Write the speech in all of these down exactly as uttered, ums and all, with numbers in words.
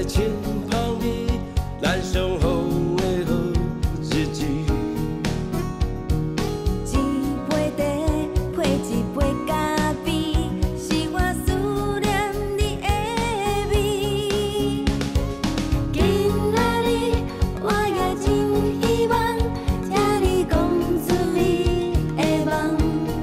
亲旁边，咱相逢的好日子。 一杯茶配一杯咖啡，是我思念你的味。今仔日我也真希望听你讲出你的梦。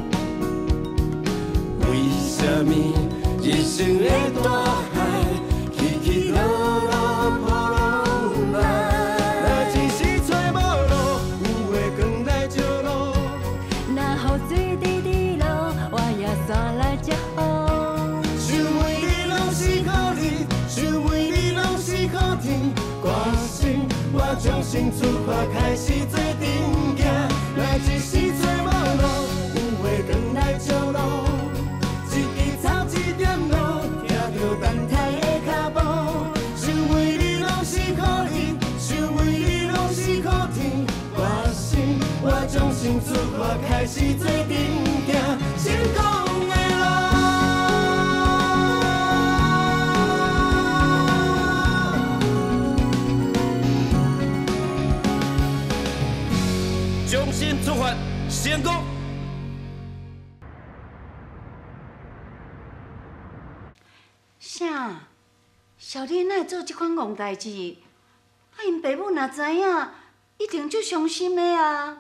为什么人生的大海，起起落落波浪来？若一时找无路，有月光来照路。 若雨水滴滴落，我也伞来接雨。 想为你拢是靠你，想为你拢是靠天。歌声我从心出发，开始做阵行。若一时找无路，有月光来照路。一支草一点露，听着等待的脚步。想为你拢是靠你，想为你拢是靠天。歌声我从心出发，开始做阵行，成功的路。重新出发，成功。 啥？小丽哪会做这款戆代志？啊，因爸母若知影，一定足伤心的啊！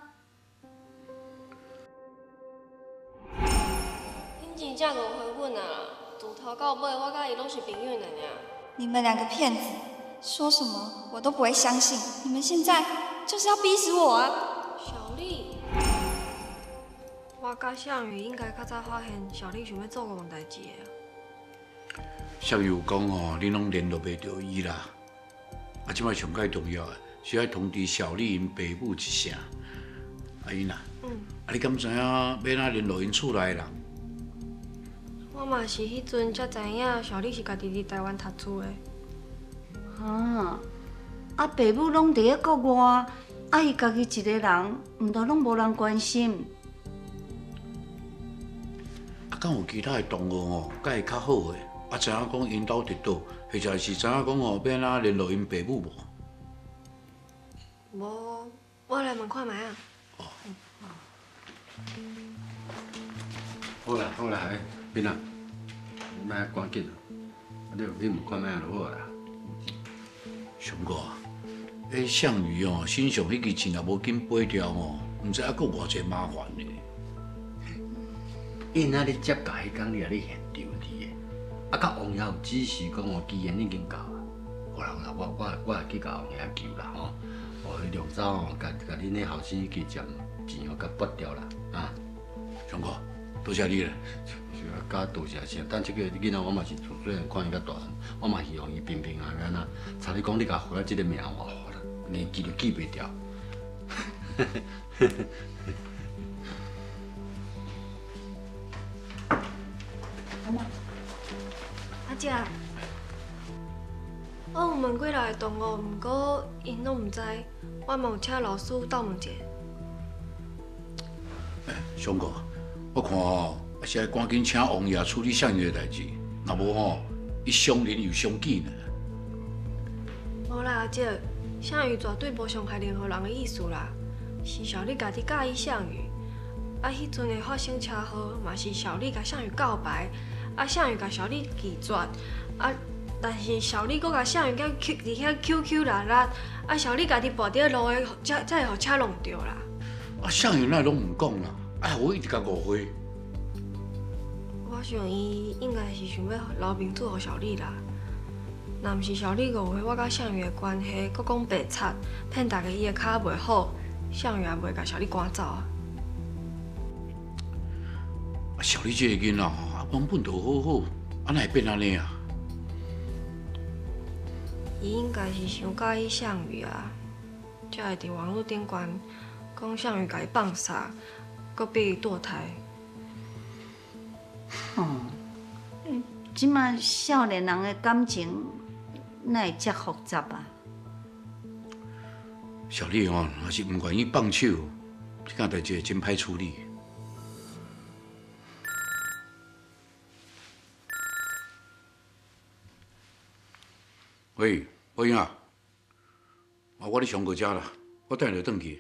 恁真正误会阮啊！自头到尾，我甲伊拢是朋友呢尔。 你们两个骗子，说什么我都不会相信。你们现在就是要逼死我啊！ 小丽，我甲向宇应该较早发现小丽想要做戆代志的。 向宇有讲吼，恁拢联络袂到伊啦。啊，即摆上介重要的是要通知小丽因爸母一声。阿英啊，嗯，啊你敢知影要哪联络因厝内的人？ 我嘛是迄阵才知影小丽是家己伫台湾读书的。 啊，啊爸母拢伫咧国外，啊伊家己一个人，毋通拢无人关心。 啊，敢有其他的同学哦，甲会较好的？啊，知影讲因兜伫倒，或者是知影讲哦，要哪联络因爸母无？ 无，我来问看卖啊。 哦。 好啦好啦，哎，斌啊，莫赶紧啊，你有去问看卖就好啦。 上哥啊，迄项羽哦，身上迄支钱也无紧赔掉哦，毋知还佫偌济麻烦呢。 因仔你接假迄工，你也咧现场伫的，啊，甲王爷有指示讲哦，期限已经到啊。好啦好啦，我我我会去甲王爷求啦吼，哦，绿洲哦，甲甲恁迄后生迄支钱钱哦，甲拨掉啦啊。 上哥，多谢你了。 是啊，甲多谢啥？但即个囡仔我嘛是虽然看伊较大汉，我嘛希望伊平平安安啊。差你讲你甲活了即个命，我活了，连记都记袂掉。 阿姐，我有问过来的同学，毋过因拢毋知，我嘛有请老师斗问者。 哎，上哥，我看吼，还是要赶紧请王爷处理项羽的代志，若无吼，伊伤人又伤己呢。 无啦，阿姐，项羽绝对无伤害任何人的意思啦，是小丽家己介意项羽。啊，迄阵的发生车祸，嘛是小丽甲项羽告白，啊，项羽甲小丽拒绝，啊，但是小丽阁甲项羽叫 Q 伫遐 Q Q 啦啦，啊，小丽家己跋伫路的，才才会互车弄着啦。 啊，项羽那拢唔讲啦，啊，我一直甲误会。 我想伊应该是想要留面子互小丽啦。若毋是小丽误会我甲项羽的关系，阁讲白贼，骗大家伊的脚袂好，项羽也袂甲小丽赶走啊。 啊，小丽这个囡仔吼，啊，原本就好好，啊，哪会变安尼啊？ 伊应该是伤介意项羽啊，才会伫网络顶悬讲项羽甲伊放杀，阁逼伊堕胎。 哦，即马少年人的感情哪会遮复杂啊？ 小丽哦，若是唔愿意放手，这件代志会真歹处理。喂， 宝英啊，啊，我咧上过家啦，我等下就转去。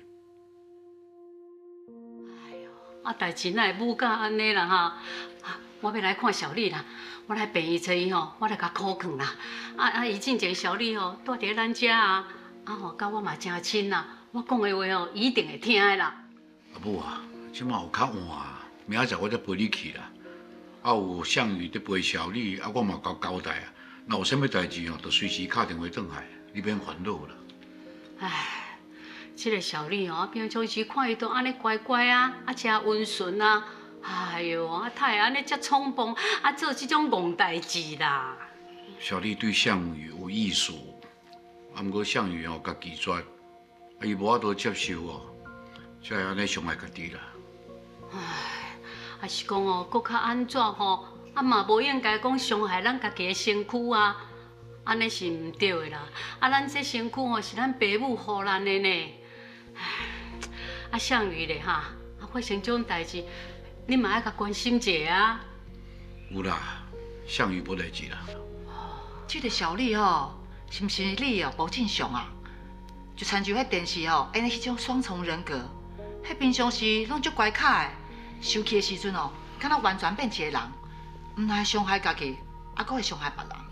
啊，代志哪会母甲安尼啦哈？啊，我要来看小丽啦，我来陪伊找伊吼，我来甲苦劝啦。啊啊，伊进前小丽吼住伫咱遮啊，啊吼，甲我嘛真亲啦。我讲的话吼，伊一定会听的啦。 阿母啊，即马有较晚，明仔载我再陪你去啦。啊，有项羽在陪小丽，啊，我嘛交交代啊。若有啥物代志哦，就随时敲电话转来，你免烦恼啦。 唉，这个小丽哦，平常时看伊都安尼乖乖啊，啊，真温顺啊。哎哟，啊，他会安尼遮冲动，啊，做这种戆代志啦。 小丽对项羽有意思，啊，毋过项羽哦，家拒绝，啊，伊无法度接受哦，才会安尼伤害家己啦。 唉，啊是讲哦，搁较安怎吼？啊嘛无应该讲伤害咱家己的身躯啊，安尼是毋对的啦。啊，咱这身躯吼是咱爸母予咱的呢。唉，啊项羽咧哈，啊发生这种代志，你嘛爱甲关心一下啊。 有啦，项羽无代志啦。 这个小丽吼，是毋是你哦无正常啊？就参像迄电视吼，安尼迄种双重人格，迄平常时拢足乖巧的，生气的时阵哦，敢若完全变一个人，毋但会伤害家己，还佫会伤害别人。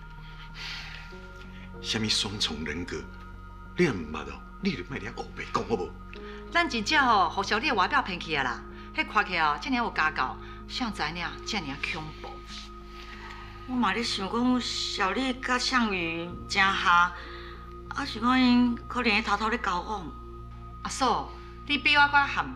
什么双重人格？你若毋捌哦，你就莫遐胡白讲好无？ 咱真正吼，互小丽的外表骗去啊啦，迄看起来哦，遮尔有家教，谁知影遮尔恐怖。 我嘛咧想讲，小丽甲项羽真合，啊是讲因可能咧偷偷咧交往。 阿嫂，你比我较含。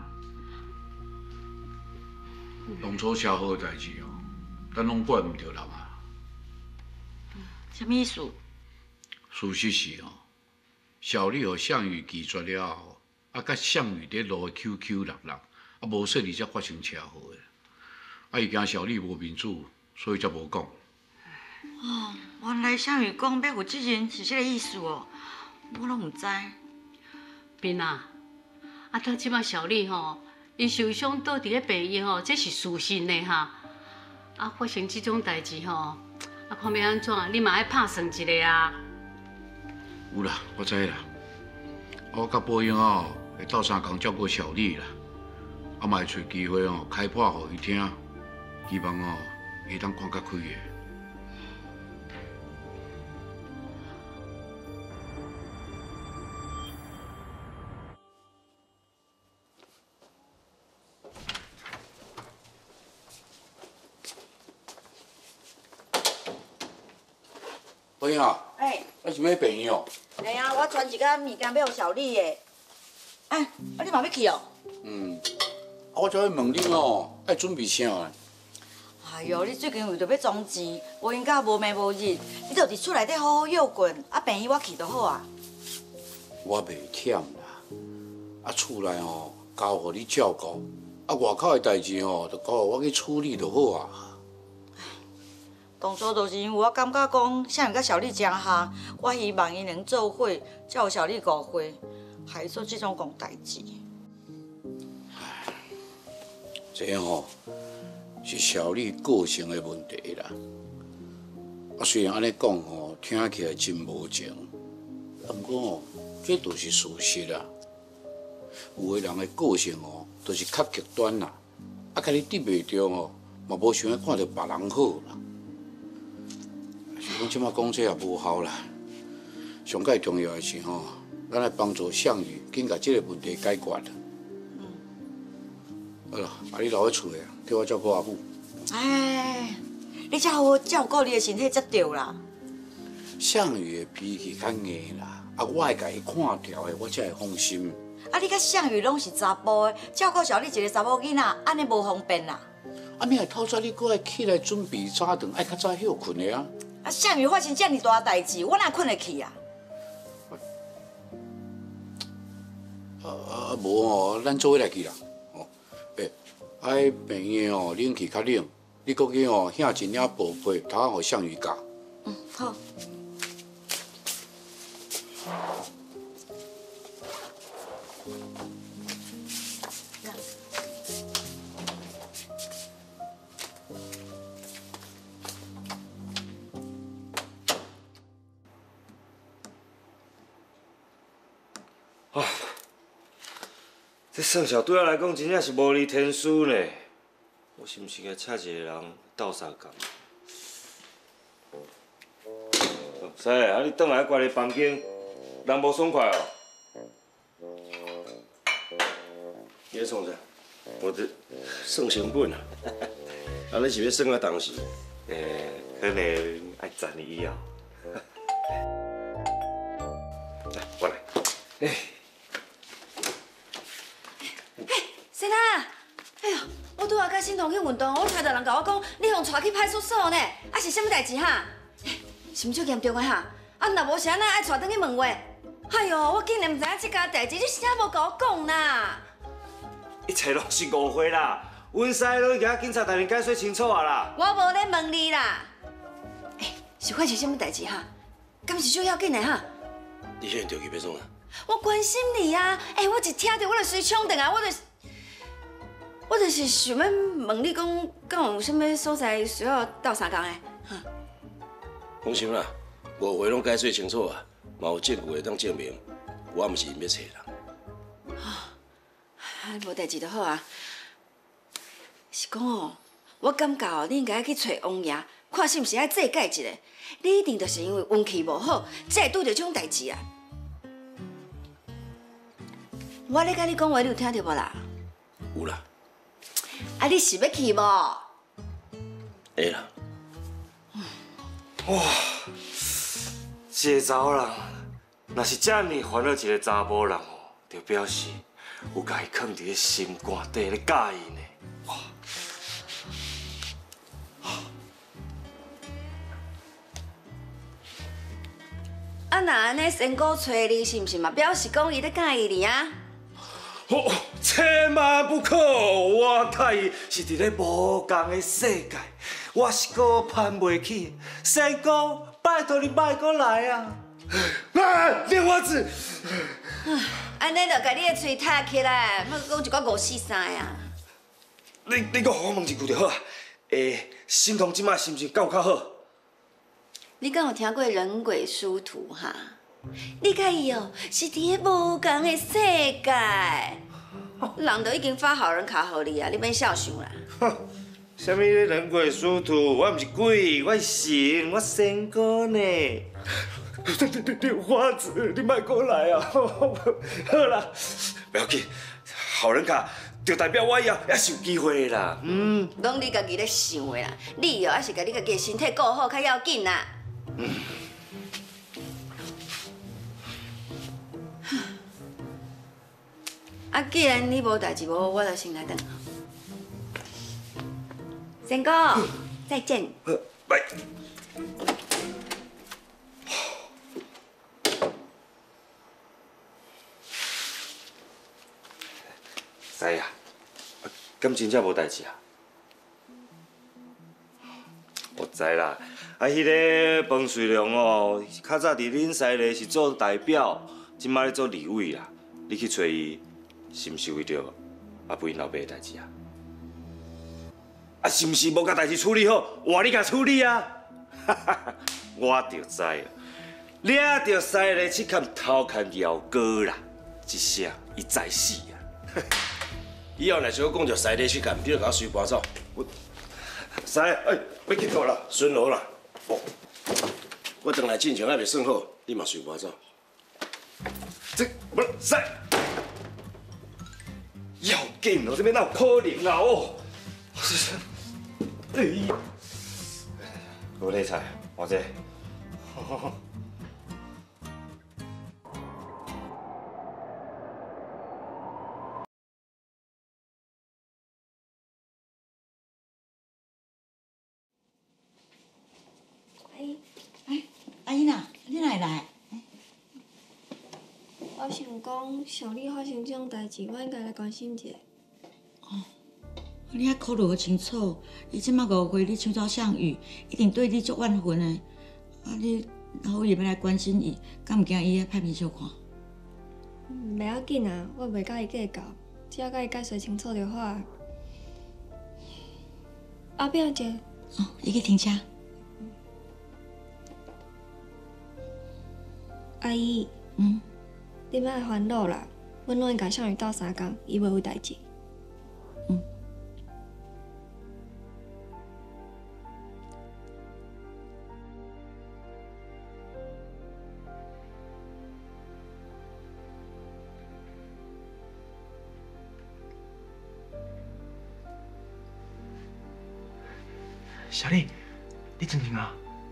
当初写好的代志哦，咱拢怪唔着人啊。 什么意思？ 事实是哦，小丽和项羽拒绝了后，啊，甲项羽伫路的 Q Q 六六，啊，无说而才发生车祸的。啊，伊惊小丽无面子，所以才无讲。 哦，原来项羽讲要负责任是这个意思哦，我拢唔知。 斌啊，啊，他即摆小丽吼，伊受伤倒伫咧病院吼，这是事实呢哈。啊，发生这种代志吼，啊，看要安怎，你嘛爱拍算一下啊。 有啦，我知啦。我甲宝英哦，会斗相共照顾小丽啦，啊，嘛会找机会哦，开破互伊听，希望哦，伊当看较开的。宝英啊， 哎， 啊是要病院哦？ 哎呀，我传一个物件要互小丽的。哎，啊你嘛要去哦？ 嗯，啊我才要问你哦，爱准备啥呢？ 哎哟，你最近为着要装钱，无闲到无眠无日，你着伫厝内底好好休困，啊病院我去就好啊。 我袂忝啦，啊厝内吼交互你照顾，啊外口的代志吼，就交互我去处理就好啊。 当初就是因为我感觉讲项羽甲小丽真合，我希望伊能做伙，才有小丽误会，害做这种戆代志。 这吼是小丽个性的问题啦。啊，虽然安尼讲吼，听起来真无情，啊，不过吼，这都是事实啦。有的人的个性吼，都是较极端啦，啊，甲你得袂着吼，嘛无想要看到别人好啦。是讲即马讲这也无效啦。上界重要的是吼，咱来帮助项羽，紧甲这个问题解决啦。嗯。好啦，啊，你留喺厝诶，替我照顾阿母。 哎，你才好好照顾你的身体才对啦。 项羽的脾气较硬啦，啊，我会甲伊看条的，我才会放心。 啊，你甲项羽拢是查甫的，照顾小丽一个查某囡仔，安尼无方便啦。 啊，明日透早你搁爱起来准备早顿，爱较早休困的啊。 啊，项羽发生遮尔大代志，我哪困得去啊？ 啊啊，无哦，咱做伙来去啦。哦，诶，爱病院哦，冷气较冷，你搁去哦，掀一领布被，头仔互项羽夹。 嗯，好。 啊，这算小对我来讲真正是无离天书呢。我是毋是该请一个人斗相共？师，啊，你转来关个房间，人无爽快哦。 你在创啥？我这算成本啊。啊，你是要算到当时？ 诶，可能爱十年以后。来，我来。哎。 先生，哎呦，我拄仔甲心彤去运动，我听到人甲我讲，你互带去派出所呢，啊是啥物代志哈？是毋足严重的哈？啊，若无是安那爱带转去问话？哎呦，我竟然毋知影这件代志，你啥无甲我讲啦？ 一切拢是误会啦，阮师拢已经警察大人解说清楚啊啦。 我无咧问你啦。哎，是发生啥物代志哈？敢是最要紧的哈？ 你现在着急要创啊？ 我关心你啊！哎，我一听到我就随冲转来，我就。 我就是想要问你讲，敢有啥物所在需要斗相共的？哈， 放心啦，误会拢解说清楚啊，嘛有证据会当证明，我毋是因要找人。 啊，无代志就好啊。是讲哦，我感觉哦，你应该去找王爷，看是毋是爱祭改一下。你一定就是因为运气无好，才会拄到这种代志啊。我咧甲你讲话，你有听到无啦？ 有啦。 啊！你是要去无？ 会啦。 哇，这个查某人，若是这么烦恼一个查某人哦，就表示有甲伊藏伫咧心肝底咧介意呢。哇！ 啊，那安尼仙姑找你，是毋是嘛？表示讲伊咧介意你啊？ 哦，千万不可！我甲伊是伫咧无共的世界，我是搁攀袂起。仙姑，拜托你莫搁来啊！啊，莲花子！ 安尼就甲你的嘴塌起来，莫讲一个五四三呀！ 你你搁互我问一句就好啊。诶，心彤即摆心情敢有较好？ 你敢有听过人鬼殊途哈？ 你甲伊哦，是伫咧无共的世界，人都已经发好人卡互你啊，你免孝想啦。 什么人鬼殊途？我毋是鬼，我是神，我仙姑呢。莲花子，你莫过来啊！好啦，不要紧，好人卡就代表我以后也是有机会啦。嗯， 拢你家己咧想的啦，你哦还是甲你家己的身体顾好较要紧啦。嗯。 啊，既然你无代志无，我就先来等。仙姑，再见。 拜。师啊，敢真正无代志啊？我知啦，啊，迄个彭瑞良哦，较早伫恁师内是做代表，即摆咧做立委啦，你去找伊。 是毋是为着阿不因老爸的代志啊？啊，是毋是无甲代志处理好，换你甲处理啊？我就知啦，掠着西个去看偷看姚哥啦，一声伊知死啊！ 以后若是要讲着西个去看，你就甲我随搬走。 我西，哎，要去倒啦， 顺路啦。哦，我等来进前还袂算好，你嘛随搬走。 这不西。 要紧哦，这边哪有可能啊？哦，哎，无理睬，我这。 阿姨，哎，阿姨呐，你哪会来？ 我想讲，小丽发生这种代志，我应该来关心一下。 哦，你还考虑好清楚，伊即马误会你抢走项羽，一定对你足怨恨的。啊，你好意要来关心伊，敢毋惊伊歹面相看？ 袂要紧啊，我袂甲伊计较，只要甲伊解释清楚就好啊。阿表姐。 哦，你去停车。 阿姨。 嗯。 你莫烦恼啦，阮拢会甲向宇斗相共，伊袂有代志。 嗯。 小丽，你真定啊？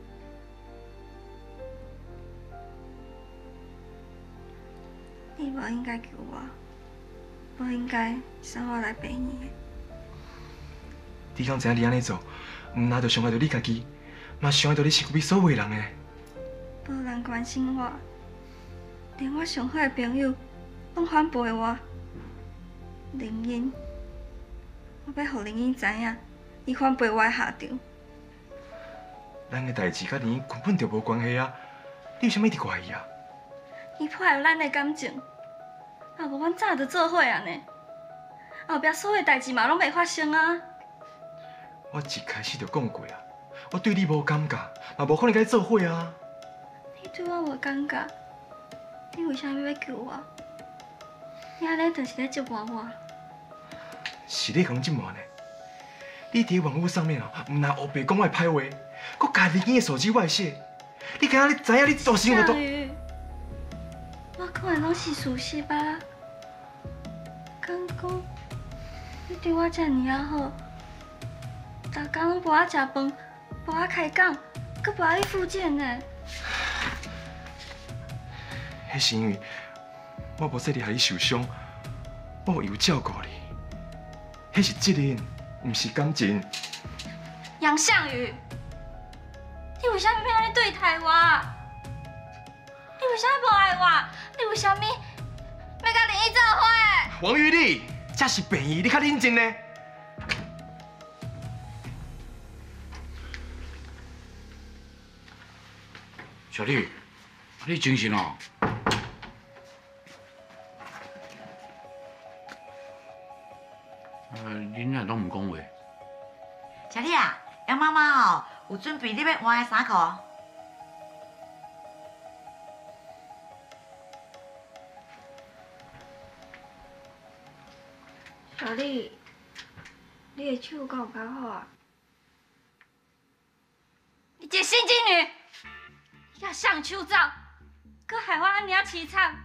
你无应该救我，无应该送我来陪你的。 你敢知影你安尼做，唔但着伤害到你家己，嘛伤害到你身边所有的人呢？ 无人关心我，连我上好的朋友拢反背我。林英，我要互林英知影，伊反背我的下场。 咱的代志甲林英根本就无关系啊！你为什么一直怪伊啊？ 伊破坏咱的感情，若无阮早就做伙啊呢。后壁所有代志嘛拢袂发生啊。 我一开始就讲过啊，我对你无感觉，嘛无可能甲你做伙啊。 你对我无感觉，你为啥物要救我？你安尼就是咧折磨我。 是你讲折磨呢？你伫网络上面哦，唔但黑白讲我的歹话，佮家林英的手机外泄，你敢若你知影你做生活都…… 我可能拢是事实吧。敢讲你对我遮尔啊好，逐工拢陪我食饭，陪我开讲，佮陪我去复健呢。 迄是因为我无说你害你受伤，我有照顾你。迄是责任，毋是感情。 杨向宇，你为啥物要安尼对待我？你为啥无爱我？你为啥物要甲林毅做伙？ 王玉丽，这是便宜，你较认真呢。 小丽，你精神哦？呃，恁也拢唔讲话。 小丽啊，杨妈妈哦，有准备你要换的衫裤。 小丽，你的手敢有较好啊？你这心机女，你甲上手走，搁害我安尼啊凄惨，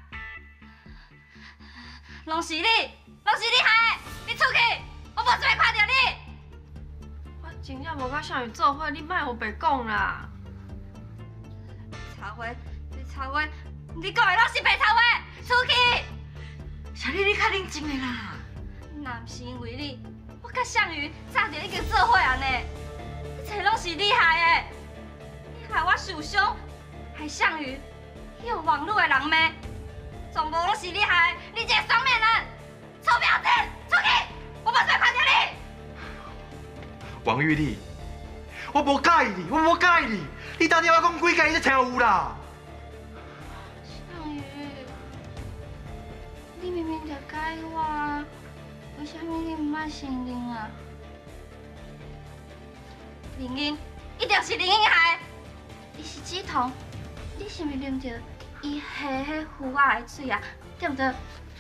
拢是你，拢是你害的！你出去，我无准备看到你。 我真正无甲向宇做伙，你莫胡白讲啦。 插话，你插话，你讲的拢是白插话，出去！ 小丽，你较认真的啦。 若毋是因为你，我甲向宇早就已经做伙啊呢。一切拢是你害的，你害我受伤，害向宇去互网络的人骂，全部拢是你害的，你这个双面人，臭婊子，出去！我无准备看到你。 王玉丽，我无介意你，我无介意你，你打电话讲几间伊才听有啦。 向宇，你明明就介意我啊，为什么你唔爱承认啊？林英，一定是林英害的，伊是梓潼，你是毋是啉着伊下迄胡仔的水啊？对不对？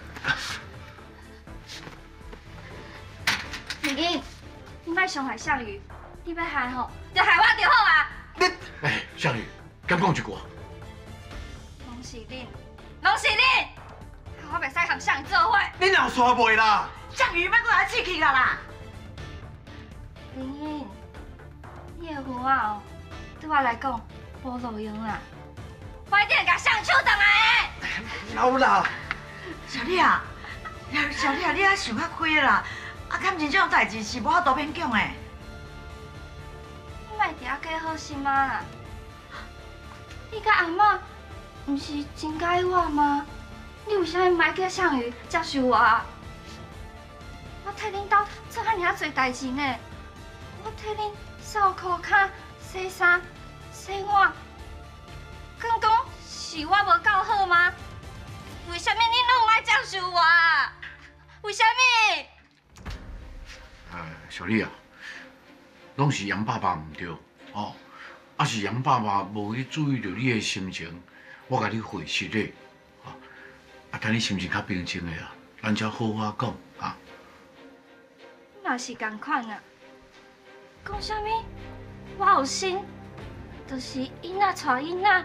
林英，你莫伤害向宇，你要害吼，就害我就好啊！ 你，哎，向宇，敢讲一句？ 拢是恁，拢是恁，我袂使和向宇做伙。 你哪有错袂啦？ 向宇，莫搁来刺激啦啦！ 林英，你的胡仔哦，对我来讲无路用啦，我一定会甲向宇手转来的。 老啦！ 小丽啊，小丽啊，你还想较开啦？啊，感情这种代志是无法度勉强的。 你莫伫遐假好心啊！你甲阿嬷毋是真介意我吗？你为啥物莫叫向宇接受我啊？我替恁兜做遐尔侪代志呢，我替恁扫裤骹、洗衫、洗碗，敢讲是我无够好吗？为什么恁拢唔爱接受我啊？为什么？ 呃，小丽啊，拢是杨爸爸唔对哦，啊是杨爸爸无去注意到你的心情，我甲你会实的，啊， 啊，等你心情较平静的啊，咱才好好讲啊。 嘛是共款啊。讲啥物？我有心，就是囡仔带囡仔。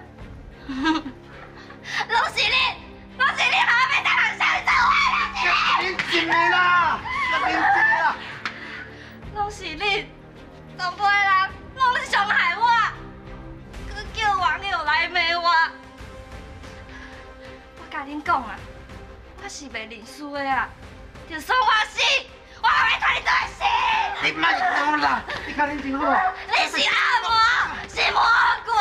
拢是你，拢是你把我变当人相做我， 冷静的啦，冷静啦。 拢是你，全部的人拢咧伤害我，佮叫网友来骂我。我甲恁讲啊，我是袂认输的啊，就算我死，我也袂拖你做的死。 你莫讲啦，你较冷静好无？ 你是恶魔，是魔鬼。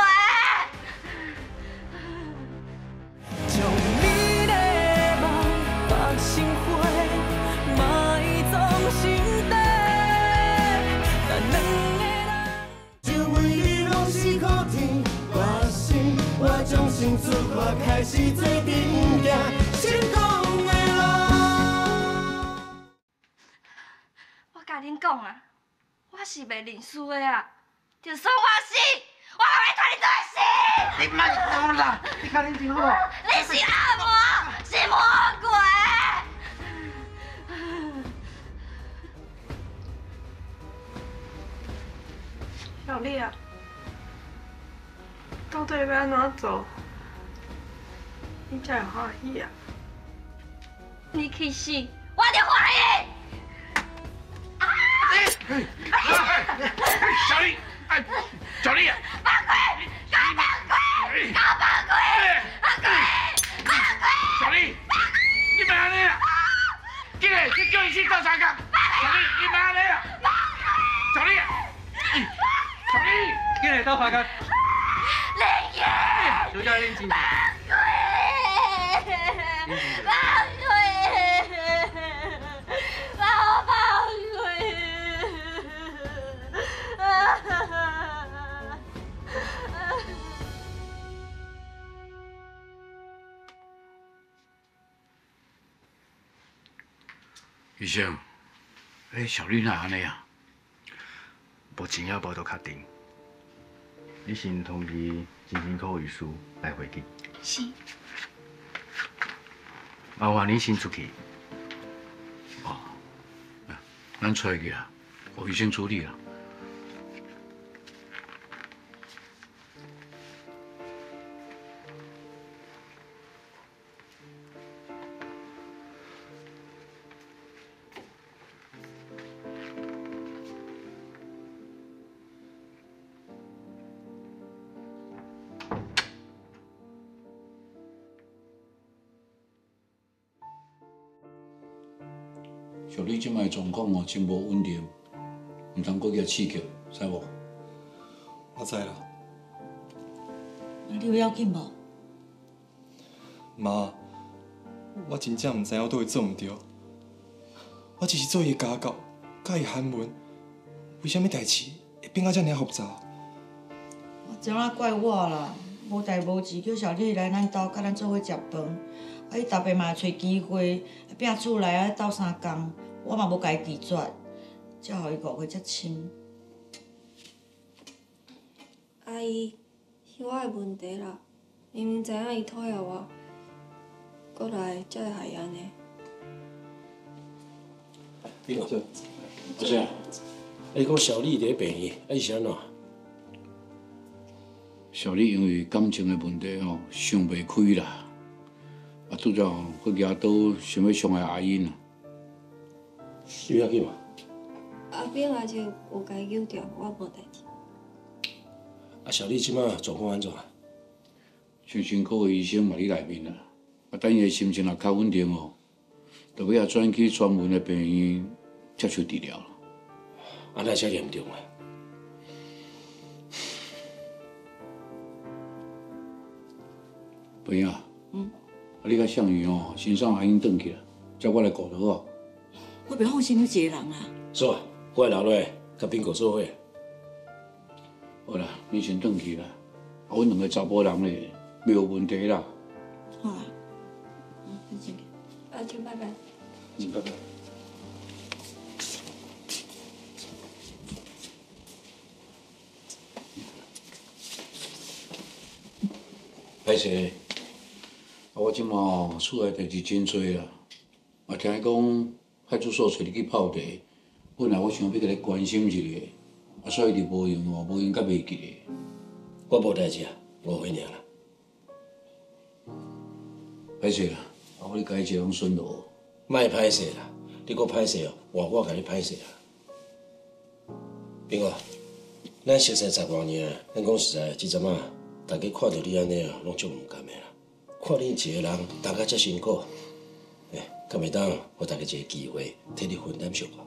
将你的梦放心花，莫总心底。咱两个人，只为你拢是苦甜，我心我将心出发，开始做阵行，成功的路。 我甲恁讲啊，我是袂认输的啊，就算我死，我也袂拖你做的死。 你莫讲啦，你较冷静好无？ 你是恶魔，是魔鬼。 小丽啊，到底要安怎做，你才会欢喜啊？ 你去死，我就欢喜。 小丽，哎，小丽， 放开，给我放开，给我放开，放开，放开。 小丽，你别安尼啊！进来，你叫伊去倒三角。小丽，你别安尼啊！小丽，小丽， 进来倒三角。 林爷， 小姐冷静。 放开，放开，把我放开。 医生，哎，小丽哪安尼啊？ 目前还无到确定，你先通知精神科医师来会诊。 是。 麻烦你先出去。 哦，咱出去啊，我医生处理啦。像你即摆状况哦，真无稳定，唔通搁举刺激，知无？ 我知啦。 你有要紧无？ 妈，我真正唔知影我倒位做唔对。我只是做伊家教，甲伊韩文，为虾米代志会变啊遮尔复杂？ 怎啊怪我啦？无代无志叫小丽来咱兜，甲咱做伙食饭。啊，伊逐白嘛会找机会，摒厝内啊斗相共，我嘛无甲伊拒绝，才互伊误会遮深。 阿姨，是我的问题啦，明明知影伊讨厌我，过来才会害伊安尼。 你好，阿叔，你讲小丽伫病院，啊伊是安怎？ 小丽因为感情的问题吼，想袂开啦。啊，拄则吼，去举刀想要伤害阿英啊。 你要紧嘛？ 阿炳阿姐有甲伊救掉，我无代志。 啊，小丽即摆状况安怎？ 精神科的医生嘛伫内面啦。啊，等伊的心情若较稳定哦，就要转去专门的病院接受治疗了。 啊，那遮严重啊！ 不呀。嗯。啊，你甲向宇哦，先送阿英转去啦，才我来顾就好。 我袂放心你一个人啦。 是啊，我会留落来，甲斌哥做伙。 好啦，你先转去啦。啊，阮两个查甫人咧，袂有问题啦。 好啊。嗯，再见。 阿姐，拜拜。 嗯，拜拜。 歹势，啊，我即马哦，厝内代志真多啦。啊，听伊讲派出所找你去泡茶，本来我想要甲你关心一下，啊，所以就无用哦，无用甲袂记咧。 我无代志啊，误会尔啦。 歹势啦，啊，我咧甲伊一人顺路。 莫歹势啦，你搁歹势哦，换我甲你歹势啊。兵哥，咱熟识十多年，咱讲实在，即阵啊，大家看到你安尼啊，拢足唔甘的啦。看你一个人担甲遮辛苦，哎，敢袂当互大家一个机会，替你分担小可？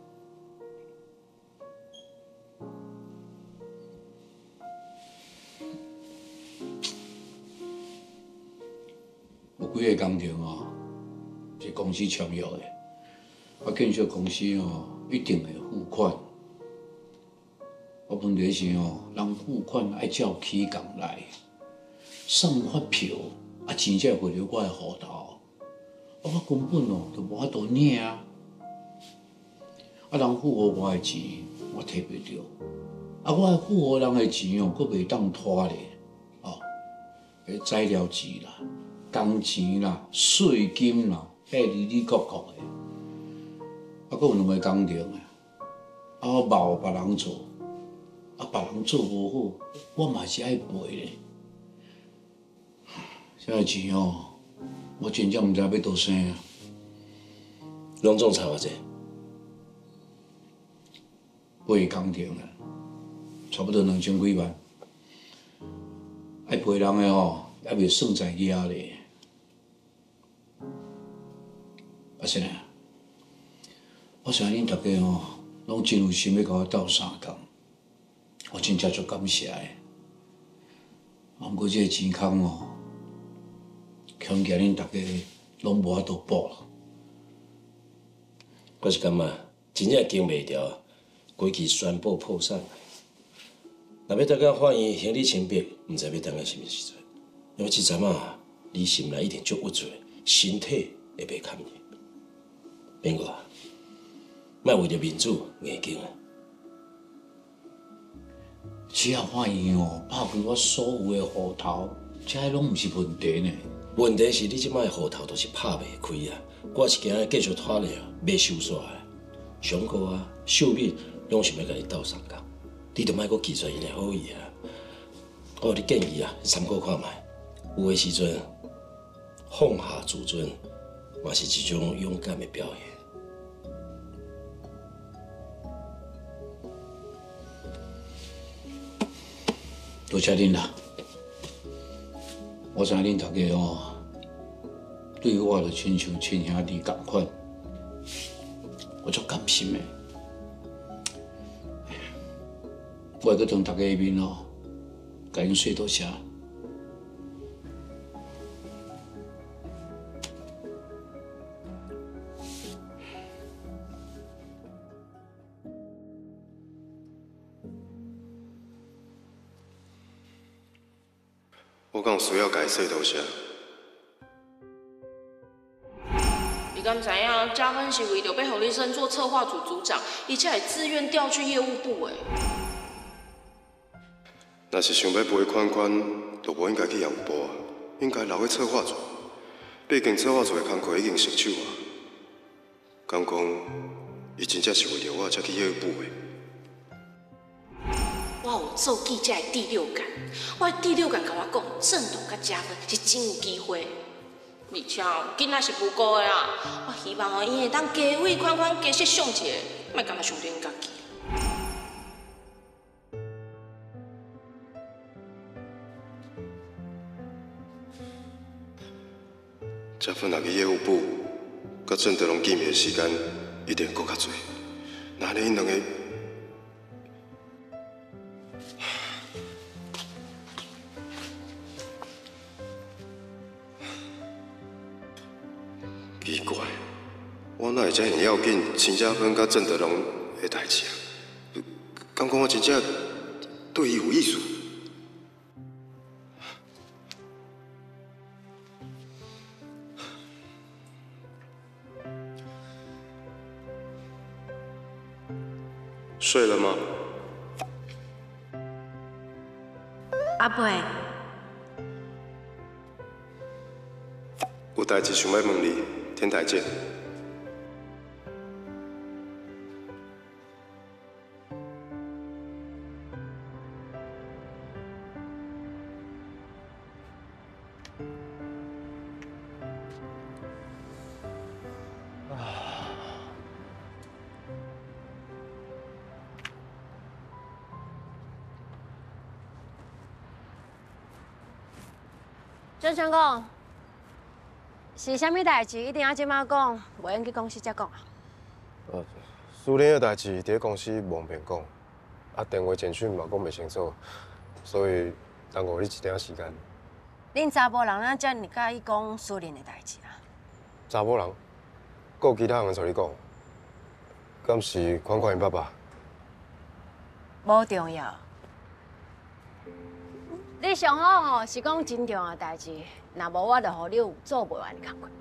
有几个工程哦，是公司签约的，啊，建设公司哦，一定会付款。啊，问题是哦，人付款爱照起工来，送发票。啊，钱才汇到我的户头，啊，我根本哦就无法度领啊！啊，人付予我的钱，我摕袂着；啊，我付予人的钱哦，佫袂当拖咧，哦，迄材料钱啦、工钱啦、税金啦，迄里里扣扣的，啊，佫有两个工程啊，啊，我冒别人做，啊，别人做无好，我嘛是爱赔咧。这钱哦，我真正毋知要倒生啊！ 拢总差偌济？ 八个工程啊，差不多两千几万。爱赔人的哦，还袂算在遐咧。阿婶啊，我想恁大家哦，拢真有心要甲我斗相共，我真正足感谢的。啊，毋过这个钱空哦。恐惊恁大家拢无法度补啦。 我是感觉真正经袂牢，规期宣布破产。若要大家反映行李清白，毋知要等到什么时阵？因为即阵啊，你心内一定足郁醉，身体会袂堪去。变过，莫为着面子硬劲啊！ 只要反映哦，拍开我所有的户头，这拢毋是问题呢。 问题是你即摆户头都是拍袂开啊！我是今日继续拖咧，要收煞的。上课啊、寿面拢想要甲你斗相共，你着莫阁记出因的好意啊！我有你建议啊，参考看卖。有诶时阵，放下自尊，嘛是一种勇敢的表现。 多谢恁啦！我知影恁大家哦，对我就亲像亲兄弟共款，我足甘心的。我会阁同大家的面哦，甲恁说多谢。 我敢有需要改说多谢？ 你敢知影嘉芬是为着要互你升做策划组组长，伊才会自愿调去业务部诶。 若是想要赔款款，就无应该去业务部啊，应该留喺策划组。毕竟策划组的工课已经成手啊。敢讲，伊真正是为着我才去业务部的。 我有做记者的第六感，我的第六感甲我讲，郑董甲嘉芬是真有机会。而且囡仔是无辜的啦，我希望吼伊会当加委款款加设想一下，莫干那想着因家己。 嘉芬若去业务部，甲郑德龙见面的时间一定搁较侪。那安尼因两个，奇怪，我哪会遮尔要紧？陈嘉芬甲郑德龙的代志啊，敢讲我真正对伊有意思？睡了吗？ 阿伯， 有代志想要问你，天台见。 郑全讲，是啥物代志？一定要即马讲，袂用去公司才讲啊。 呃，私人的代志伫公司方便讲，啊，电话简讯嘛讲袂清楚，所以耽误你一点时间。 恁查甫人哪遮尔介意讲私人的代志啊？ 查某人，还有其他人找你讲，敢是款款因爸爸？ 无重要。你上好吼是讲真重要的代志，若无我就互你有做袂完的工课。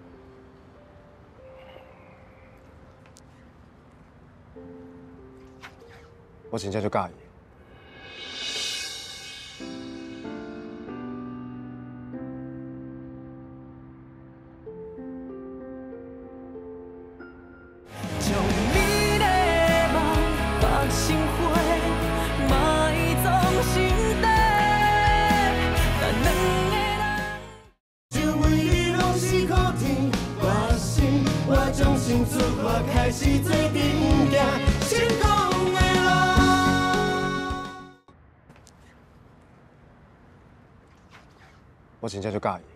我真正就介意。 将你的梦放心花，莫总心底。咱两个人，只为你拢是靠天，我心我从心出发，开始做阵行，成功的路。 我真正就介意。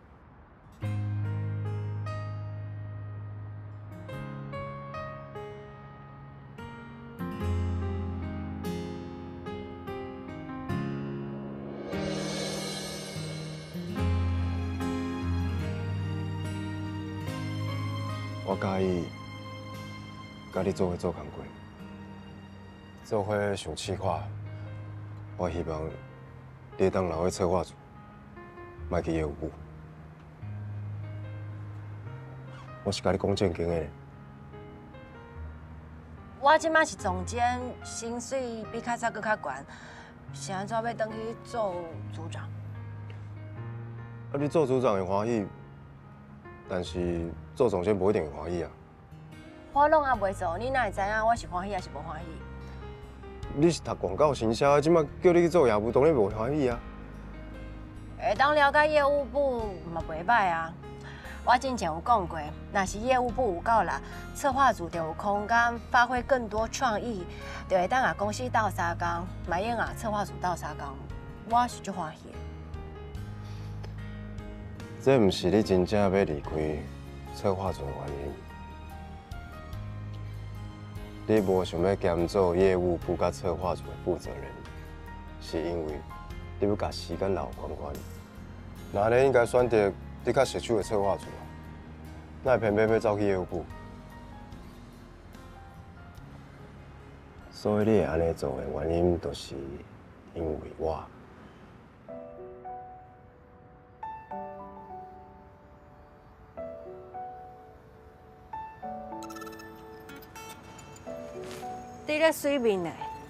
我介意，甲你做伙做工过，做伙上试看。我希望你当留喺策划组，莫去业务部。我是甲你讲正经的。 我即摆是总监，薪水比较早搁较悬，是安怎要转去做组长？ 啊，你做组长会欢喜，但是做总监不一定会欢喜啊。 我拢也袂做，你哪会知影我是欢喜还是无欢喜？ 你是读广告行销，即摆叫你去做业务，当然无欢喜啊。 会当了解业务部嘛袂歹啊。我之前有讲过，若是业务部有够力，策划组就有空间发挥更多创意，就会当啊公司斗相共，嘛用啊策划组斗相共，我是足欢喜的。 这毋是你真正要离开策划组的原因。你无想要兼做业务部甲策划组的负责人，是因为你要甲时间留宽宽。那你应该选择你较熟手的策划组啊，哪会偏偏要走去业务部？所以你会安尼做的原因，就是因为我。 你咧水面呢？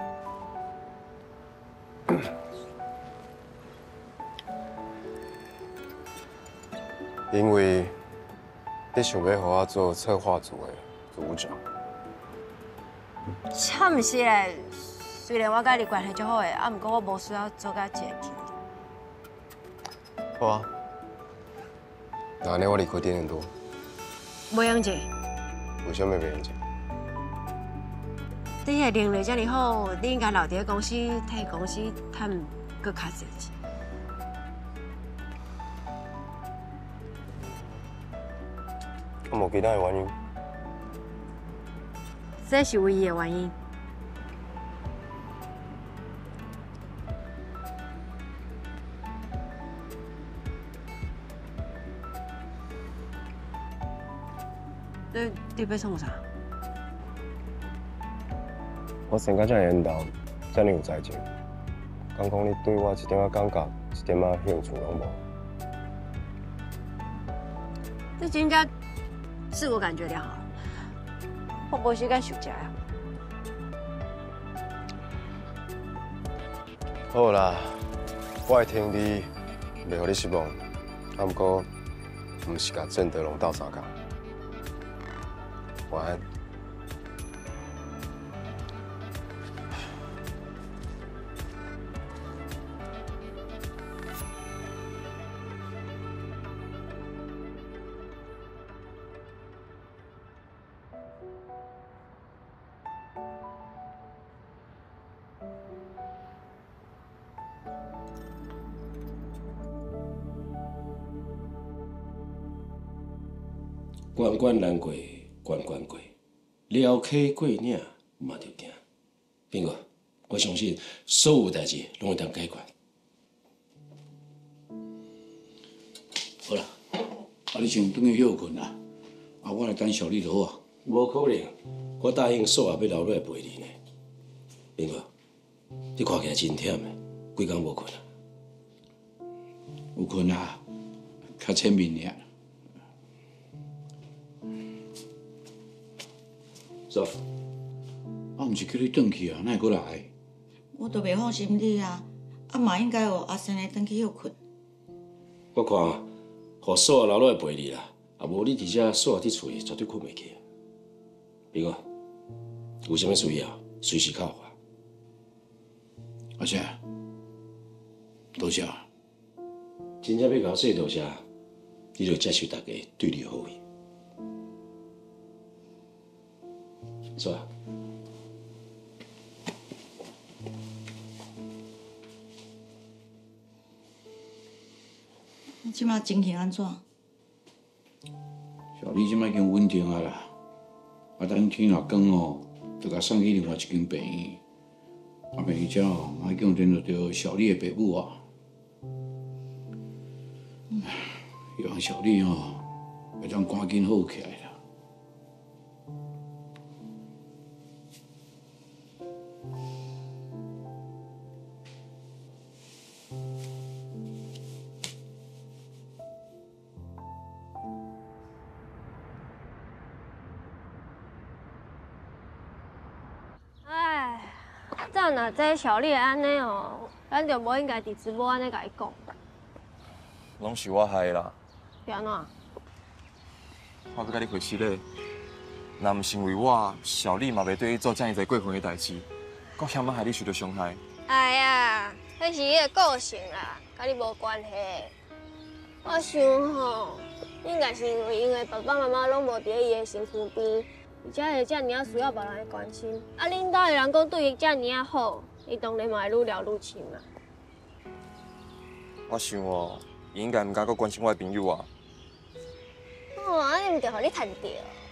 因为你想要互我做策划组的组长。 恰毋是嘞，虽然我甲你关系足好诶，啊，毋过我无需要做甲一个经理。 好啊，那安尼我离开点点多。 袂用者， 为什么袂用者？ 你的能力遮尔好，你应该留伫公司，替公司赚搁较侪钱。 我无其他的原因。 这是唯一的原因。你你要创啥？ 我生到遮缘投，遮尔有才情，敢讲你对我一点仔感觉、一点仔兴趣拢无？ 你真正自我感觉良好，我无时间想这呀。 好啦，我会听你，袂互你失望。啊，不过不是甲郑德龙斗相共。晚安。关关难过关关过，撩起过岭嘛着行。斌哥，我相信所有代志拢会当解决。 好啦，啊你先转去休困啦，啊我来等小丽就好啊。 无可能，我答应数下要留落来陪你呢。斌哥，你看起来真忝的，几工无困啊？ 有困啊，较浅眠尔。 走。 啊，毋是叫你转去啊，哪会过来？ 我都袂放心你啊，啊嘛应该有阿生的转去休困。 我看，互数留落来陪你啦，啊无你伫遮数伫厝里绝对困袂去。斌哥，有啥物需要，随时靠我。 阿姐，多谢。 真正要甲我说多谢，你着接受大家对你的好意。走啊！ 你即马情形安怎？ 小丽即摆已经稳定啊啦，啊等天若光哦，就甲送去另外一间病院。啊病院遮哦，我已经联络到小丽的爸母啊。希望小丽哦，会当赶紧好起来啦。 照若这小丽安尼哦，咱就无应该伫直播安尼甲伊讲。 拢是我害的啦。 是安怎？ 我要甲你回实咧，若毋是因为我，小丽嘛袂对伊做遮尔侪过分的代志，搁险啊害你受到伤害。 哎呀，迄是伊的个性啦，甲你无关系。我想吼，应该是因为因为爸爸妈妈拢无伫伊的身躯边。而且会遮尔啊需要别人的关心，啊，恁兜的人讲对伊遮尔啊好，伊当然嘛会愈聊愈亲啦。 我想哦，伊应该毋敢搁关心我的朋友啊。 哦，安尼毋着互你趁着。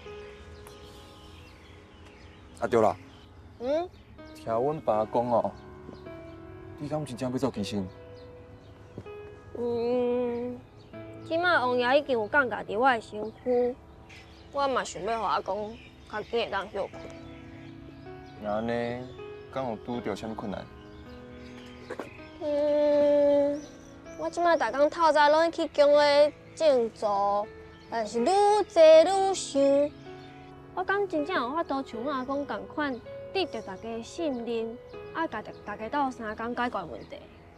啊对啦， 嗯？ 听阮爸讲哦，你敢真正要做医生？ 嗯，即摆王爷已经有降价伫我的身躯，我嘛想要互阿公。较紧会当休困。 那安尼，敢有拄着啥物困难？ 嗯，我即摆逐工透早拢去宫里种树，但是愈坐愈想，我敢真正有法度像我阿公共款，得到大家的信任，啊，甲大家斗相共解决问题。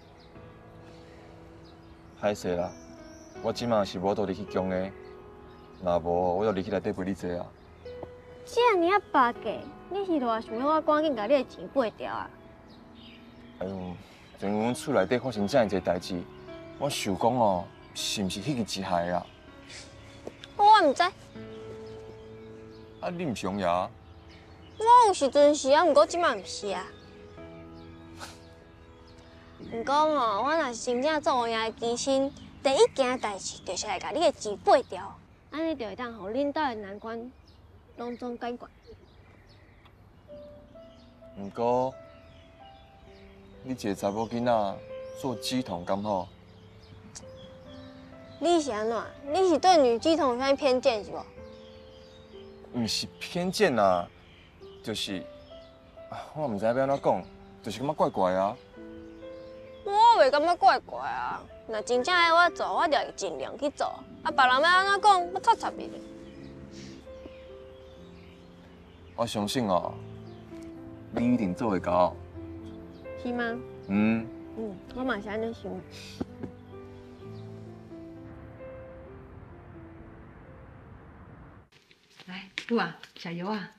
歹势啦，我即摆是无倒入去宫的，若无我就入去内底陪你坐啊。 遮尔啊巴价，你是偌想要我赶紧甲你的钱赔掉啊？ 哎呦，就因为阮厝内底发生遮尔侪代志，我想讲哦，是毋是迄个一害啊？ 我毋知。 啊，你毋是王爷？我有时阵是啊，毋过即摆毋是啊。毋过吼，我若是真正做王爷的机身，第一件代志就是来甲你的钱赔掉，安尼就会当互恁兜的难关。拢总解决。 毋过，你一个查某囡仔做鸡童刚好。 你是安怎？你是对女鸡童有啥偏见是无？ 毋是偏见啊，就是啊，我毋知要安怎讲，就是感觉怪怪啊。 我袂感觉怪怪啊，若真正要我做，我就会尽量去做。啊，别人要安怎讲，我插插伊。 我相信哦，你一定做会到。 是吗？ 嗯。 嗯，我嘛是安尼想。 母啊，食药啊。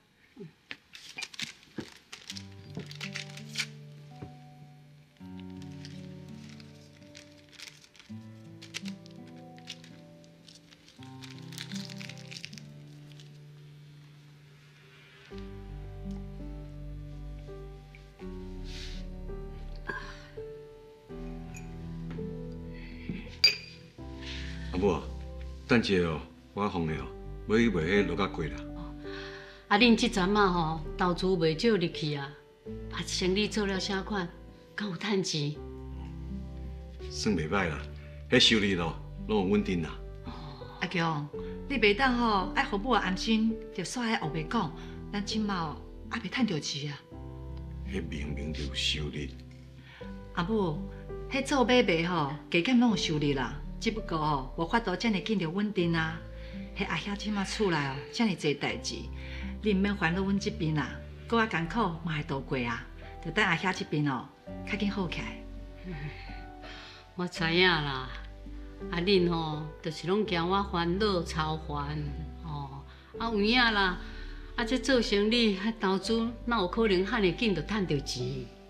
阿母啊，等一下哦，我放的哦，要去卖迄落甲粿啦。 啊，恁即阵啊吼，投资袂少入去啊，啊，生意做了啥款，敢有趁钱？ 算袂歹啦，迄收入咯，拢有稳定啦。 阿强，你袂当吼爱互母安心，着煞爱后白讲，咱即马哦还袂趁着钱啊。 迄明明就有收入。 阿母，迄做买卖吼，加减拢有收入啦。只不过哦，无法度遮尔紧就稳定啊。迄阿兄即马厝内哦，遮尔侪代志，你毋免烦恼阮即边啦，搁较艰苦嘛会度过啊。着等阿兄即边哦，较紧好起来。 嗯、我知影啦，啊恁吼，就是拢惊我烦恼操烦，吼、哦，啊有影啦，啊这做生意、啊投资，哪有可能遐尼紧就趁着钱？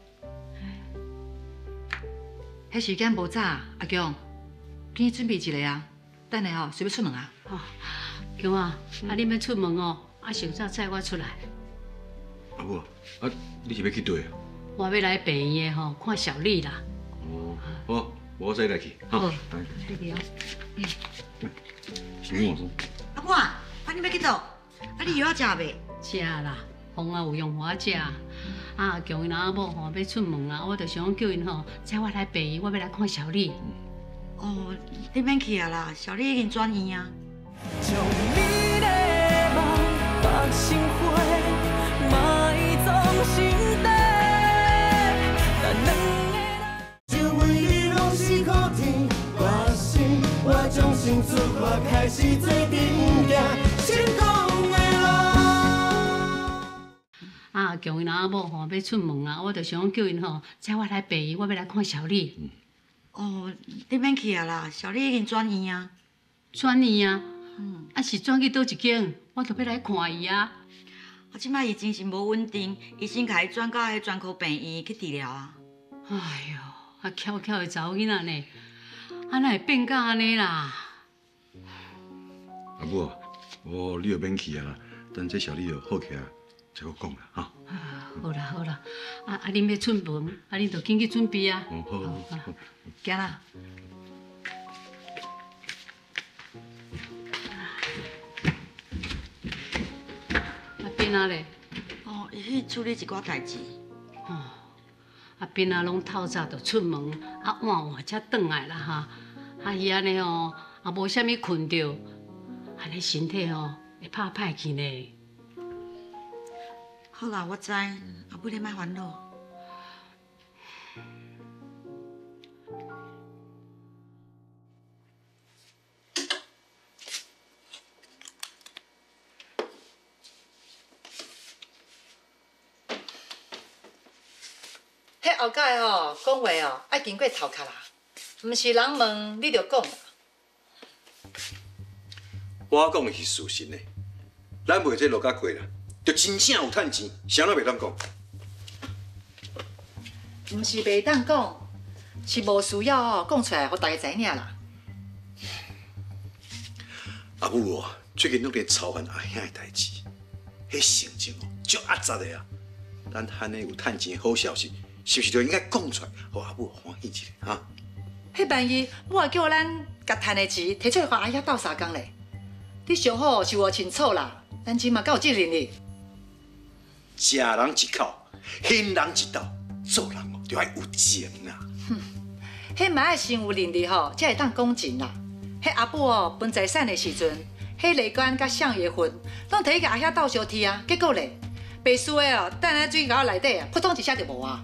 迄时间无早，阿强。紧去准备一下啊！等下哦，随要出门啊。 哦，强啊，啊你要出门哦，啊上早载我出来。 阿母啊，啊你是要去倒啊？ 我要来病院的吼，看小丽啦。 哦，好，我再来去。好， 这个哦。 嗯，是么事？ 阿母啊，啊你要去倒？啊你药仔食未？ 食啦，风啊有用我食。啊，强因阿某吼要出门啊，我就想叫因吼载我来病院，我要来看小丽。 哦，你免去啊啦，小丽已经转院啊。 将你的梦放心花，埋葬心底。但两个人，就为你拢是苦甜，我心我从心出发，开始做阵行，成功的路。 啊，强因阿某吼要出门啊，我就想叫因吼载我来病院，我要来看小丽。嗯哦，你免去啊啦，小丽已经转院啊。 转院啊？嗯，啊是转去倒一间，我就要来看伊啊。 啊，即摆伊精神无稳定，医生甲伊转到迄专科病院去治疗啊。 哎哟，啊巧巧的查某囡仔呢，啊哪会变甲安尼啦？ 阿母啊，哦，你就免去啊啦，等这小丽哦好起来再搁讲啦，哈。 啊，好啦好啦，啊啊恁要出门，啊恁就紧去准备啊。 哦，好好好。 行啦。 啊，边仔咧？ 哦，伊去处理一寡代志。 哦，啊边仔拢透早就出门，啊晚晚才转来啦哈。啊伊安尼哦，也无啥物困着，安尼身体哦会怕歹去呢。 好啦，我知，阿母你莫烦恼。 迄后盖吼讲话哦，爱经过头壳啦，毋是人问你就讲啦。 我讲的是事实呢，咱卖这落甲过啦，就真正有趁钱，啥都袂当讲。 毋是袂当讲，是无需要哦讲出来，互大家知影啦。 阿母哦，最近拢在操烦阿兄的代志，迄心情哦，足压榨的啊。咱安尼有趁钱好消息，是不是就应该讲出来，互阿母欢喜一下哈？ 迄万一母也叫咱甲趁的钱摕出来，互阿爷斗相共咧。你上好是我清楚啦，咱即嘛敢有责任哩。 食人一口，恨人一斗，做人哦就爱有情啊。 哼，迄嘛爱先有能力吼，才会当讲情啦。迄阿母哦分财产的时阵，迄雷官甲相爷婚，拢摕去甲阿兄斗相提啊，结果咧，白输的哦，等下水沟内底啊，扑通一下就无啊。